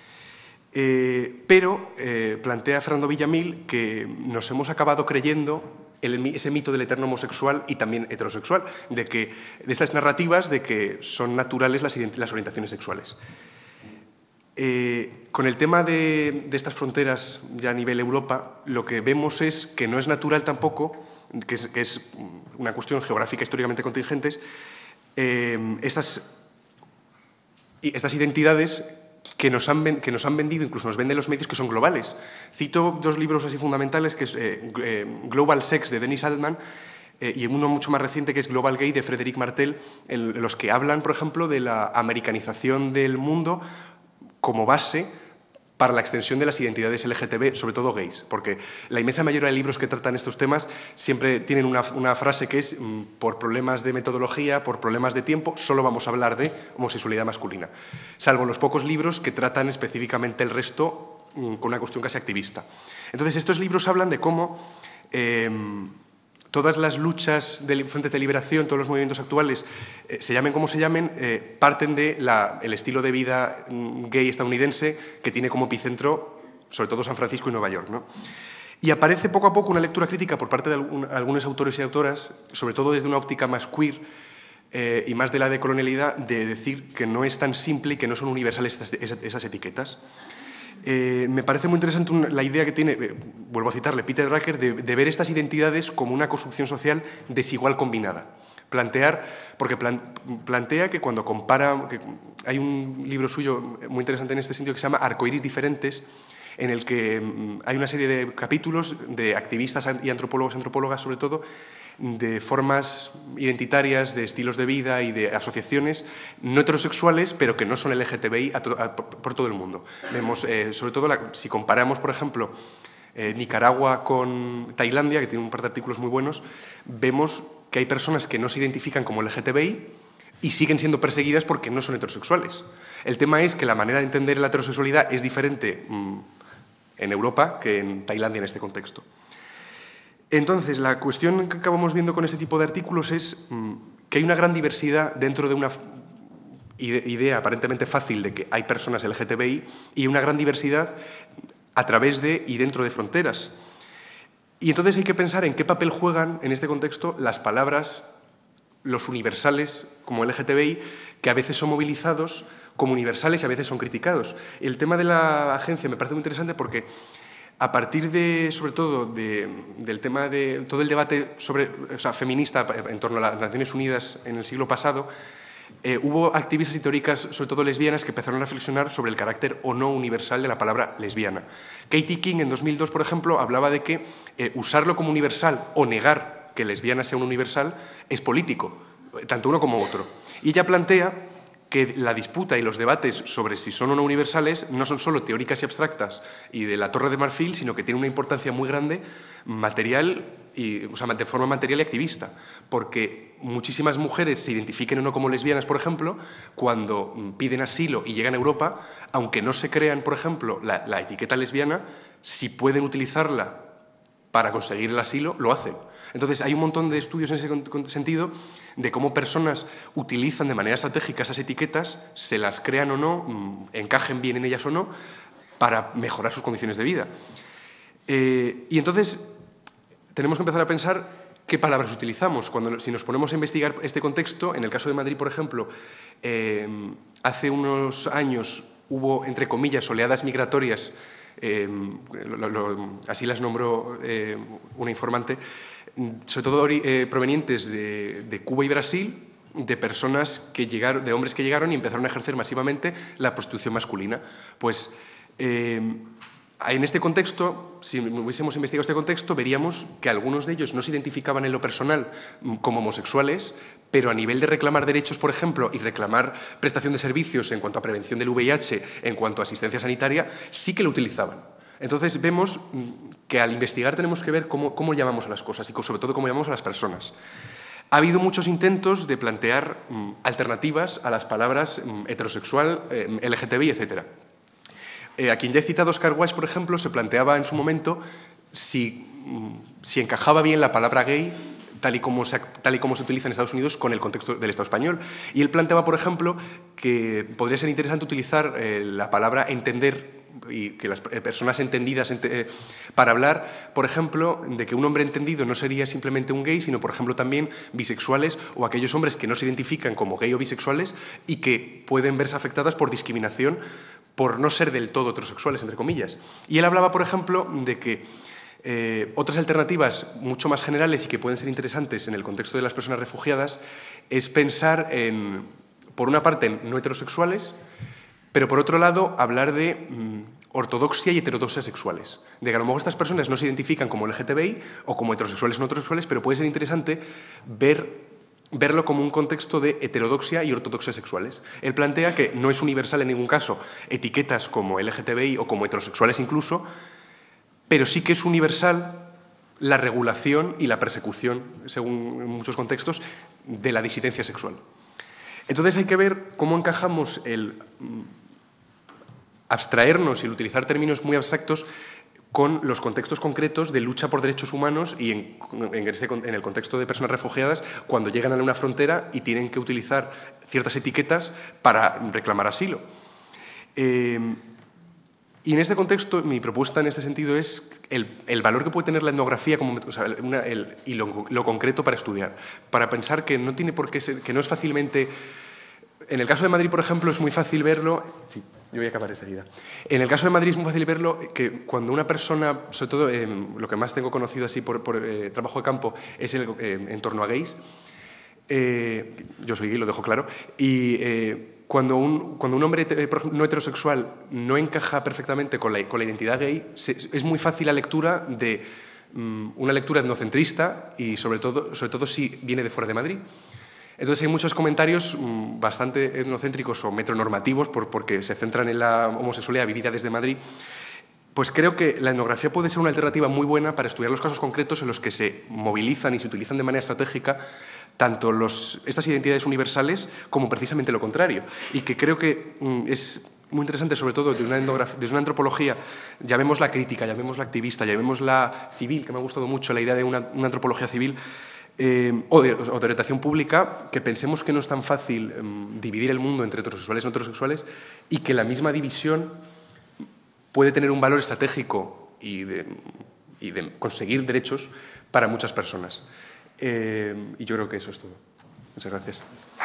Speaker 5: Pero plantea Fernando Villamil que nos hemos acabado creyendo ese mito del eterno homosexual y también heterosexual, de estas narrativas de que son naturales las orientaciones sexuales. Con el tema de estas fronteras ya a nivel Europa, lo que vemos es que no es natural tampoco, que es una cuestión geográfica históricamente contingentes, estas identidades que nos han vendido, incluso nos venden los medios, que son globales. Cito dos libros así fundamentales, que es Global Sex, de Dennis Altman, y uno mucho más reciente, que es Global Gay, de Frédéric Martel, en los que hablan, por ejemplo, de la americanización del mundo como base para la extensión de las identidades LGTB, sobre todo gays, porque la inmensa mayoría de libros que tratan estos temas siempre tienen una frase que es por problemas de metodología, por problemas de tiempo, solo vamos a hablar de homosexualidad masculina, salvo los pocos libros que tratan específicamente el resto con una cuestión casi activista. Entonces, estos libros hablan de cómo todas las luchas de frentes de liberación, todos los movimientos actuales, se llamen como se llamen, parten del estilo de vida gay estadounidense que tiene como epicentro, sobre todo, San Francisco y Nueva York, ¿no? Y aparece poco a poco una lectura crítica por parte de algunos autores y autoras, sobre todo desde una óptica más queer y más de la decolonialidad, de decir que no es tan simple y que no son universales esas etiquetas. Me parece muy interesante la idea que tiene, vuelvo a citarle, Peter Drucker, de ver estas identidades como una construcción social desigual combinada. Porque plantea que cuando compara, hay un libro suyo muy interesante en este sentido que se llama Arcoíris diferentes, en el que hay una serie de capítulos de activistas y antropólogas sobre todo, de formas identitarias, de estilos de vida y de asociaciones no heterosexuales, pero que no son LGTBI por todo el mundo. Vemos, sobre todo, si comparamos, por ejemplo, Nicaragua con Tailandia, que tiene un par de artículos muy buenos, vemos que hay personas que no se identifican como LGTBI y siguen siendo perseguidas porque no son heterosexuales. El tema es que la manera de entender la heterosexualidad es diferente en Europa que en Tailandia en este contexto. Entonces, la cuestión que acabamos viendo con este tipo de artículos es que hay una gran diversidad dentro de una idea aparentemente fácil de que hay personas LGTBI y una gran diversidad a través de y dentro de fronteras. Y entonces hay que pensar en qué papel juegan en este contexto las palabras, los universales como LGTBI, que a veces son movilizados como universales y a veces son criticados. El tema de la agencia me parece muy interesante porque a partir sobre todo, del tema de todo el debate feminista en torno a las Naciones Unidas en el siglo pasado, hubo activistas y teóricas, sobre todo lesbianas, que empezaron a reflexionar sobre el carácter o no universal de la palabra lesbiana. Katie King, en 2002, por ejemplo, hablaba de que usarlo como universal o negar que lesbiana sea un universal es político, tanto uno como otro. Y ella plantea que la disputa y los debates sobre si son o no universales no son solo teóricas y abstractas y de la Torre de Marfil, sino que tienen una importancia muy grande material, de forma material y activista, porque muchísimas mujeres se identifiquen o no como lesbianas, por ejemplo, cuando piden asilo y llegan a Europa, aunque no se crean, por ejemplo, la etiqueta lesbiana, si pueden utilizarla para conseguir el asilo, lo hacen. Entonces, hay un montón de estudios en ese sentido de cómo personas utilizan de manera estratégica esas etiquetas, se las crean o no, encajen bien en ellas o no, para mejorar sus condiciones de vida. Y entonces, tenemos que empezar a pensar qué palabras utilizamos. Si nos ponemos a investigar este contexto, en el caso de Madrid, por ejemplo, hace unos años hubo, entre comillas, oleadas migratorias, así las nombró una informante, sobre todo provenientes de Cuba y Brasil, de personas que llegaron, de hombres que llegaron y empezaron a ejercer masivamente la prostitución masculina. Pues en este contexto, si hubiésemos investigado este contexto, veríamos que algunos de ellos no se identificaban en lo personal como homosexuales, pero a nivel de reclamar derechos, por ejemplo, y reclamar prestación de servicios en cuanto a prevención del VIH, en cuanto a asistencia sanitaria, sí que lo utilizaban. Entonces vemos que al investigar tenemos que ver cómo llamamos a las cosas y sobre todo cómo llamamos a las personas. Ha habido muchos intentos de plantear alternativas a las palabras heterosexual, LGTBI, etc. A quien ya he citado, Oscar Wilde, por ejemplo, se planteaba en su momento si encajaba bien la palabra gay tal y como se utiliza en Estados Unidos con el contexto del Estado español. Y él planteaba, por ejemplo, que podría ser interesante utilizar la palabra entender y que las personas entendidas para hablar, por ejemplo, de que un hombre entendido no sería simplemente un gay, sino, por ejemplo, también bisexuales o aquellos hombres que no se identifican como gay o bisexuales y que pueden verse afectadas por discriminación por no ser del todo heterosexuales, entre comillas. Y él hablaba, por ejemplo, de que otras alternativas mucho más generales y que pueden ser interesantes en el contexto de las personas refugiadas es pensar en, por una parte, en no heterosexuales, pero por otro lado, hablar de ortodoxia y heterodoxia sexuales. De que a lo mejor estas personas no se identifican como LGTBI o como heterosexuales o no heterosexuales, pero puede ser interesante verlo como un contexto de heterodoxia y ortodoxia sexuales. Él plantea que no es universal en ningún caso etiquetas como LGTBI o como heterosexuales incluso, pero sí que es universal la regulación y la persecución, según en muchos contextos, de la disidencia sexual. Entonces hay que ver cómo encajamos el abstraernos y el utilizar términos muy abstractos con los contextos concretos de lucha por derechos humanos y en el contexto de personas refugiadas cuando llegan a una frontera y tienen que utilizar ciertas etiquetas para reclamar asilo. Y en este contexto, mi propuesta en este sentido es el valor que puede tener la etnografía y lo concreto para estudiar, para pensar que no tiene por qué ser, que no es fácilmente. En el caso de Madrid, por ejemplo, es muy fácil verlo. Sí, yo voy a acabar enseguida. En el caso de Madrid es muy fácil verlo que cuando una persona, sobre todo lo que más tengo conocido así por trabajo de campo, es en torno a gays. Yo soy gay, lo dejo claro. Y cuando un hombre no heterosexual no encaja perfectamente con la identidad gay, es muy fácil la lectura de una lectura etnocentrista y sobre todo si viene de fuera de Madrid. Entonces hay muchos comentarios bastante etnocéntricos o metronormativos porque se centran en la homosexualidad vivida desde Madrid. Pues creo que la etnografía puede ser una alternativa muy buena para estudiar los casos concretos en los que se movilizan y se utilizan de manera estratégica tanto estas identidades universales como precisamente lo contrario. Y que creo que es muy interesante, sobre todo desde una antropología, llamémosla crítica, llamémosla activista, llamémosla civil, que me ha gustado mucho la idea de una antropología civil, o de orientación pública, que pensemos que no es tan fácil dividir el mundo entre heterosexuales y no heterosexuales y que la misma división puede tener un valor estratégico y de conseguir derechos para muchas personas. Y yo creo que eso es todo. Muchas gracias.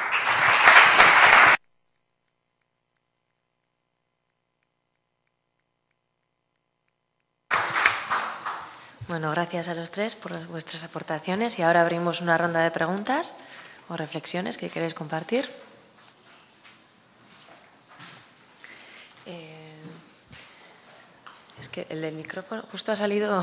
Speaker 1: Bueno, gracias a los tres por vuestras aportaciones y ahora abrimos una ronda de preguntas o reflexiones que queréis compartir. Es que el del micrófono justo ha salido.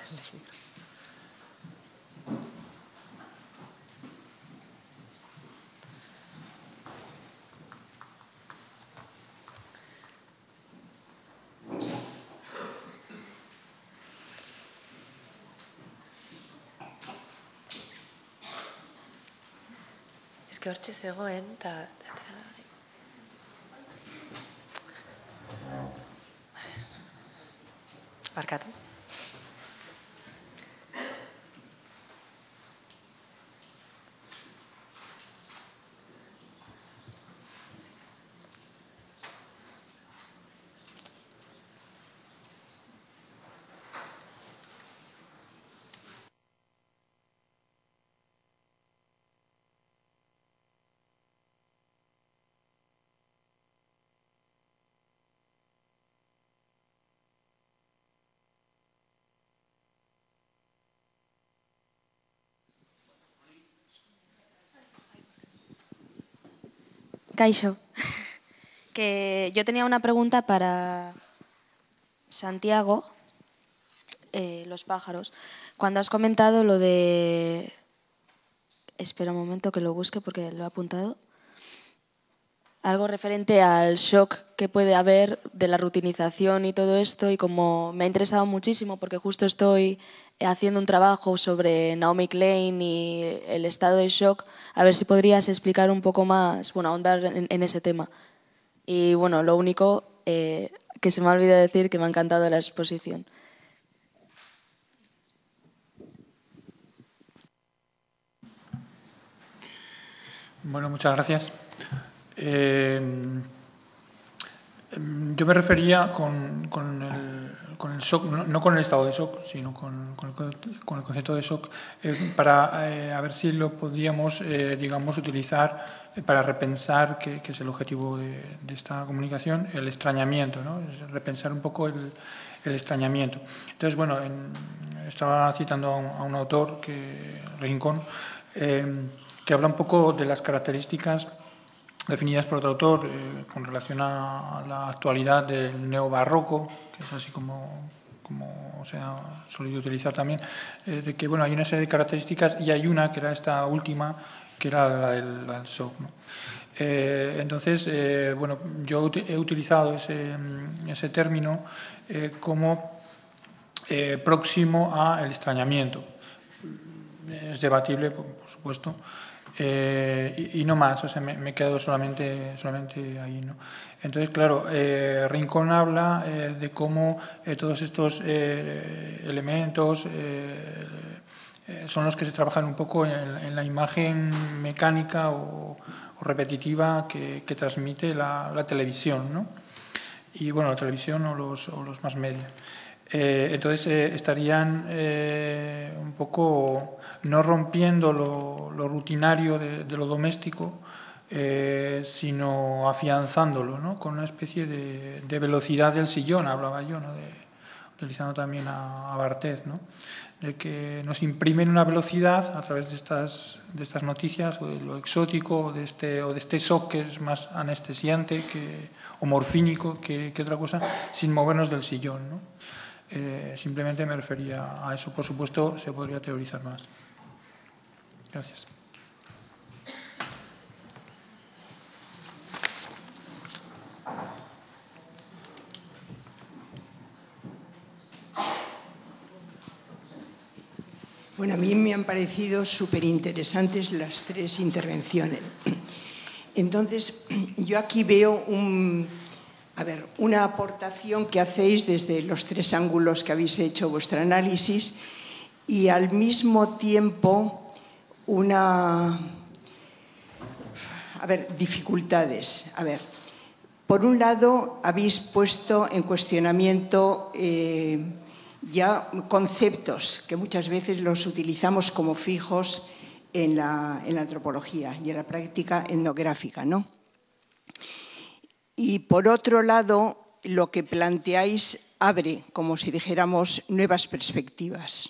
Speaker 1: Es que hortxe zegoen eta barkatu.
Speaker 6: Kaixo, que yo tenía una pregunta para Santiago, los pájaros. Cuando has comentado lo de... Espera un momento que lo busque porque lo he apuntado. algo referente al shock que puede haber de la rutinización y todo esto, y como me ha interesado muchísimo porque justo estoy haciendo un trabajo sobre Naomi Klein y el estado de shock, a ver si podrías explicar un poco más, bueno, ahondar en ese tema. Y bueno, lo único que se me ha olvidado decir, que me ha encantado la exposición.
Speaker 3: Bueno, muchas gracias. Yo me refería con el shock, no con el estado de shock, sino con el concepto de shock, para a ver si lo podríamos, digamos, utilizar para repensar, que es el objetivo de esta comunicación, el extrañamiento, ¿no? Es repensar un poco el extrañamiento. Entonces, bueno, estaba citando a un autor, Rincón, que habla un poco de las características definidas por otro autor con relación a la actualidad del neobarroco, que es así como se ha solido utilizar también, de que bueno, hay una serie de características y hay una, que era esta última, que era la del shock, ¿no? Entonces, bueno, yo he utilizado ese término como próximo al extrañamiento. Es debatible, por supuesto, y no más, o sea, me he quedado solamente ahí, ¿no? Entonces, claro, Rincón habla de cómo todos estos elementos son los que se trabajan un poco en la imagen mecánica o repetitiva que transmite la televisión, ¿no? Y bueno, la televisión o los más media. Entonces estarían un poco no rompiendo lo rutinario de lo doméstico, sino afianzándolo, ¿no? Con una especie de velocidad del sillón, hablaba yo, ¿no? Utilizando también a Barthez, ¿no? De que nos imprimen una velocidad a través de estas noticias, o de lo exótico, o de este shock que es más anestesiante o morfínico que otra cosa, sin movernos del sillón, ¿no? Simplemente me refería a eso. Por supuesto, se podría teorizar más. Gracias.
Speaker 7: Bueno, a mí me han parecido súper interesantes las tres intervenciones. Entonces, yo aquí veo una aportación que hacéis desde los tres ángulos que habéis hecho vuestro análisis, y al mismo tiempo dificultades. Por un lado, habéis puesto en cuestionamiento ya conceptos que muchas veces los utilizamos como fijos en la antropología y en la práctica etnográfica, ¿no? Y por otro lado, lo que planteáis abre, como si dijéramos, nuevas perspectivas.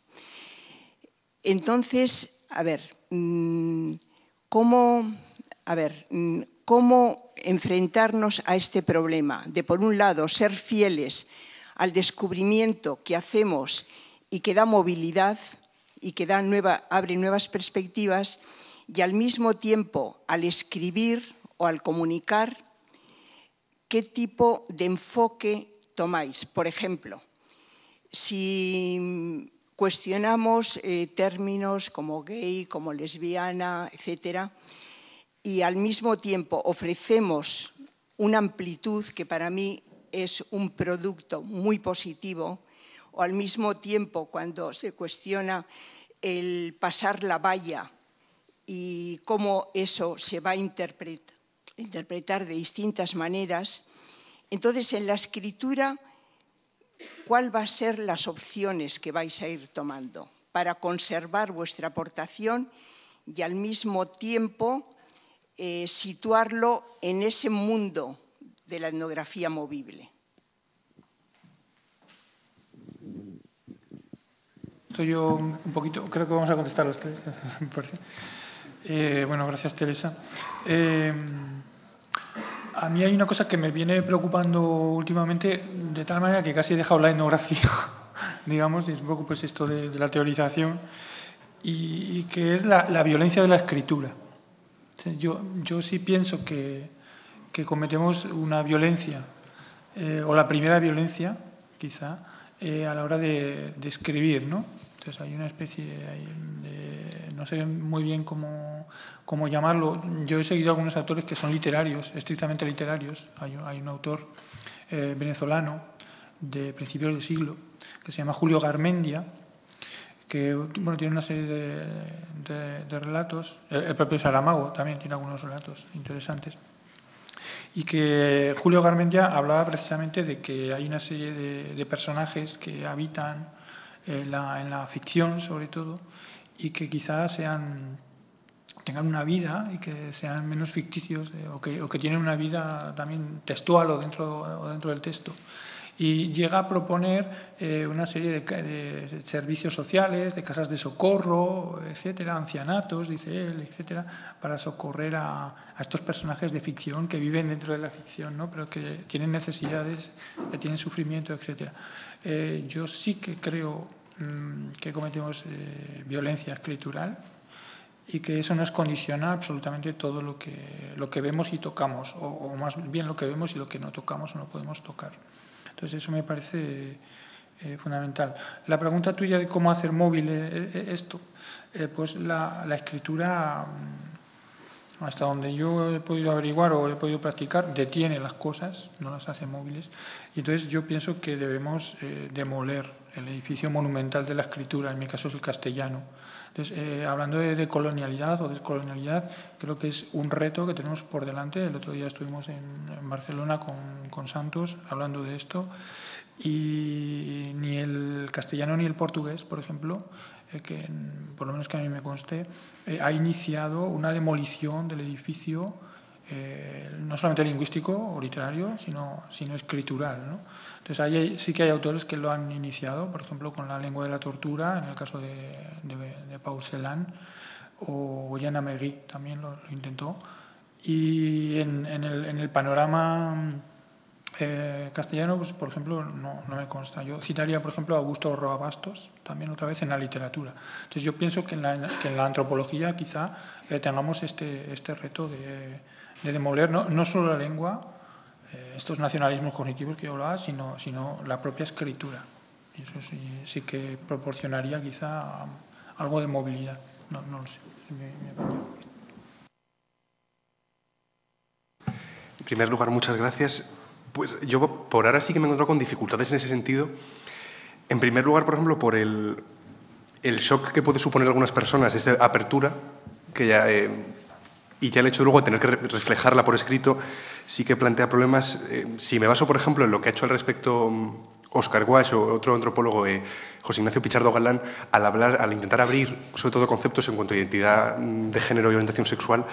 Speaker 7: Entonces, ¿cómo enfrentarnos a este problema de, por un lado, ser fieles al descubrimiento que hacemos y que da movilidad y que abre nuevas perspectivas, y al mismo tiempo, al escribir o al comunicar, qué tipo de enfoque tomáis? Por ejemplo, si cuestionamos términos como gay, como lesbiana, etcétera, y al mismo tiempo ofrecemos una amplitud que para mí es un producto muy positivo, o al mismo tiempo cuando se cuestiona el pasar la valla y cómo eso se va a interpretar de distintas maneras, entonces en la escritura, ¿cuál va a ser las opciones que vais a ir tomando para conservar vuestra aportación y al mismo tiempo situarlo en ese mundo de la etnografía movible?
Speaker 3: Estoy yo un poquito, creo que vamos a contestar los tres, me parece. Bueno, gracias, Teresa. A mí hay una cosa que me viene preocupando últimamente, de tal manera que casi he dejado la etnografía, digamos, y es un poco pues esto de la teorización, y que es la violencia de la escritura. Yo sí pienso que que cometemos una violencia, o la primera violencia, quizá, a la hora de escribir, ¿no? Entonces hay una especie de, no sé muy bien cómo llamarlo. Yo he seguido algunos autores que son literarios, estrictamente literarios. Hay un autor venezolano de principios del siglo que se llama Julio Garmendia, que bueno, tiene una serie de relatos. El propio Saramago también tiene algunos relatos interesantes. Y que Julio Garmendia hablaba precisamente de que hay una serie de personajes que habitan en la ficción, sobre todo, y que quizás tengan una vida y que sean menos ficticios, o que tienen una vida también textual o dentro del texto. Y llega a proponer una serie de servicios sociales, de casas de socorro, etcétera, ancianatos, dice él, etcétera, para socorrer a estos personajes de ficción que viven dentro de la ficción, ¿no? Pero que tienen necesidades, que tienen sufrimiento, etcétera. Yo sí que creo que cometemos violencia escritural y que eso nos condiciona absolutamente todo lo que vemos y tocamos, o más bien lo que vemos y lo que no tocamos o no podemos tocar. Entonces eso me parece fundamental. La pregunta tuya de cómo hacer móvil esto, pues la escritura, hasta donde yo he podido averiguar o he podido practicar, detiene las cosas, no las hace móviles. Y entonces yo pienso que debemos demoler el edificio monumental de la escritura, en mi caso es el castellano. Entonces, hablando de colonialidad o descolonialidad, creo que es un reto que tenemos por delante. El otro día estuvimos en Barcelona con Santos hablando de esto, y ni el castellano ni el portugués, por ejemplo, que por lo menos que a mí me conste, ha iniciado una demolición del edificio, no solamente lingüístico o literario, sino escritural, ¿no? Entonces sí que hay autores que lo han iniciado, por ejemplo, con La lengua de la tortura, en el caso de Paul Celan, o Jean Améry también lo intentó. Y en el panorama castellano, pues, por ejemplo, no me consta. Yo citaría, por ejemplo, a Augusto Roa Bastos, también otra vez en la literatura. Entonces yo pienso que en la antropología quizá tengamos este reto de demoler no solo la lengua, estos nacionalismos cognitivos que yo hablaba, sino la propia escritura. Y eso sí que proporcionaría quizá algo de movilidad. No lo sé.
Speaker 5: En primer lugar, muchas gracias. Pues yo por ahora sí que me encuentro con dificultades en ese sentido. En primer lugar, por ejemplo, por el shock que puede suponer a algunas personas esta apertura, que y ya el hecho luego de tener que reflejarla por escrito sí que plantea problemas. Si me baso, por ejemplo, en lo que ha hecho al respecto Óscar Guasch o otro antropólogo, José Ignacio Pichardo Galán, al intentar abrir sobre todo conceptos en cuanto a identidad de género y orientación sexual,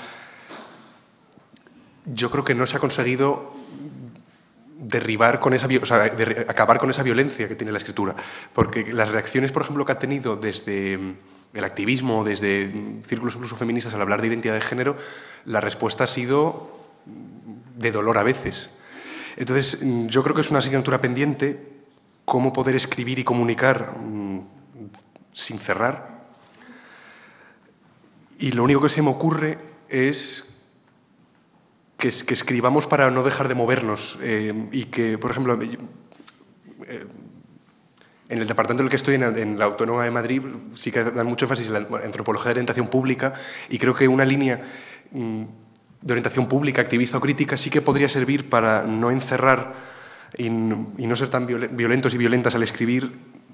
Speaker 5: yo creo que no se ha conseguido derribar con acabar con esa violencia que tiene la escritura, porque las reacciones, por ejemplo, que ha tenido desde el activismo, desde círculos incluso feministas al hablar de identidad de género, la respuesta ha sido de dolor a veces. Entonces, yo creo que es una asignatura pendiente cómo poder escribir y comunicar sin cerrar. Y lo único que se me ocurre es que escribamos para no dejar de movernos y que, por ejemplo, en el departamento en el que estoy, en la Autónoma de Madrid, sí que dan mucho énfasis en la antropología de orientación pública, y creo que una línea de orientación pública, activista o crítica, sí que podría servir para no encerrar y no ser tan violentos y violentas al escribir,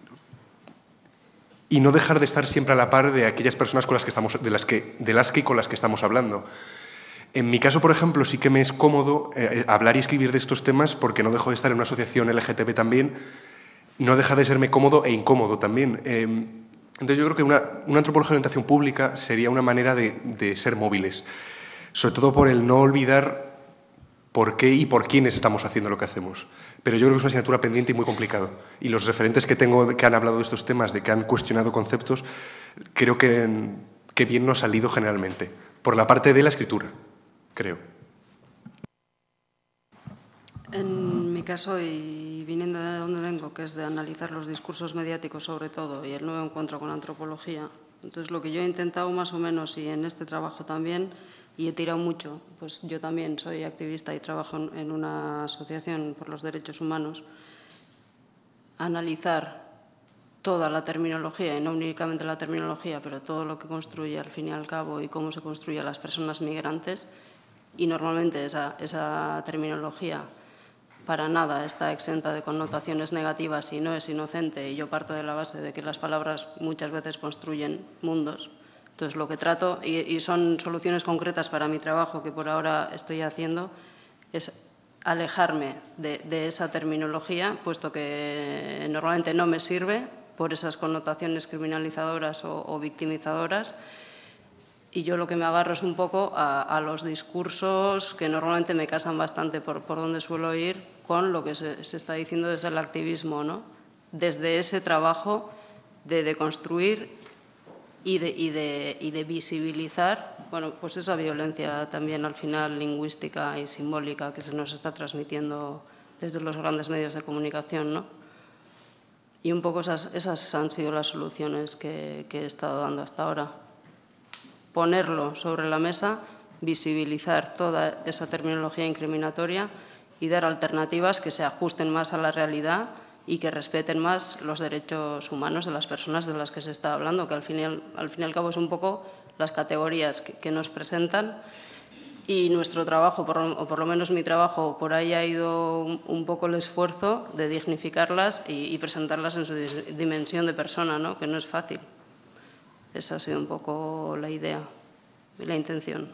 Speaker 5: y no dejar de estar siempre a la par de aquellas personas con las que estamos, de las que y con las que estamos hablando. En mi caso, por ejemplo, sí que me es cómodo hablar y escribir de estos temas porque no dejo de estar en una asociación LGTB también, no deja de serme cómodo e incómodo también. Entonces yo creo que una antropología de orientación pública sería una manera de ser móviles, sobre todo por el no olvidar por qué y por quiénes estamos haciendo lo que hacemos. Pero yo creo que es una asignatura pendiente y muy complicado. Y los referentes que tengo que han hablado de estos temas, de que han cuestionado conceptos, creo que bien nos ha salido generalmente, por la parte de la escritura, creo.
Speaker 4: En mi caso, y viniendo de donde vengo, que es de analizar los discursos mediáticos sobre todo y el nuevo encuentro con la antropología, entonces lo que yo he intentado más o menos, y en este trabajo también, y he tirado mucho, pues yo también soy activista y trabajo en una asociación por los derechos humanos, analizar toda la terminología, y no únicamente la terminología, pero todo lo que construye al fin y al cabo y cómo se construye a las personas migrantes, y normalmente esa terminología para nada está exenta de connotaciones negativas y no es inocente, y yo parto de la base de que las palabras muchas veces construyen mundos. Entonces, lo que trato, y son soluciones concretas para mi trabajo que por ahora estoy haciendo, es alejarme de esa terminología, puesto que normalmente no me sirve por esas connotaciones criminalizadoras o victimizadoras, y yo lo que me agarro es un poco a los discursos que normalmente me casan bastante por donde suelo ir con lo que se está diciendo desde el activismo, ¿no? Desde ese trabajo de construir y de visibilizar, bueno, pues esa violencia también al final lingüística y simbólica que se nos está transmitiendo desde los grandes medios de comunicación, ¿no? Y un poco esas han sido las soluciones que he estado dando hasta ahora. Ponerlo sobre la mesa, visibilizar toda esa terminología incriminatoria y dar alternativas que se ajusten más a la realidad y que respeten más los derechos humanos de las personas de las que se está hablando, que al fin y al cabo es un poco las categorías que nos presentan, y nuestro trabajo, o por lo menos mi trabajo, por ahí ha ido un poco el esfuerzo de dignificarlas y presentarlas en su dimensión de persona, ¿no? Que no es fácil. Esa ha sido un poco la idea y la intención.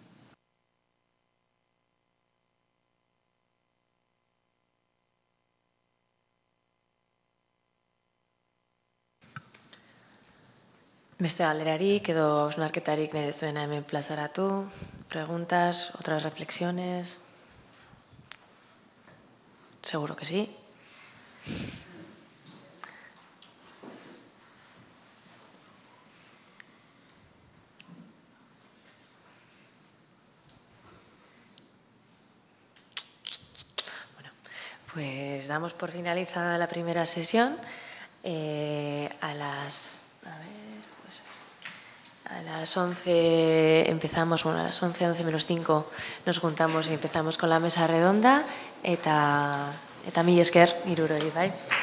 Speaker 1: Beste galderarik edo hausnarketarik nahi duzuena hemen plazaratu, preguntas, otras reflexiones. Seguro que sí. Bueno, pues damos por finalizada la primera sesión. A las 11 empezamos, bueno, a las 11 menos 5 nos juntamos y empezamos con la mesa redonda, eta mila esker, hirurogei, bai.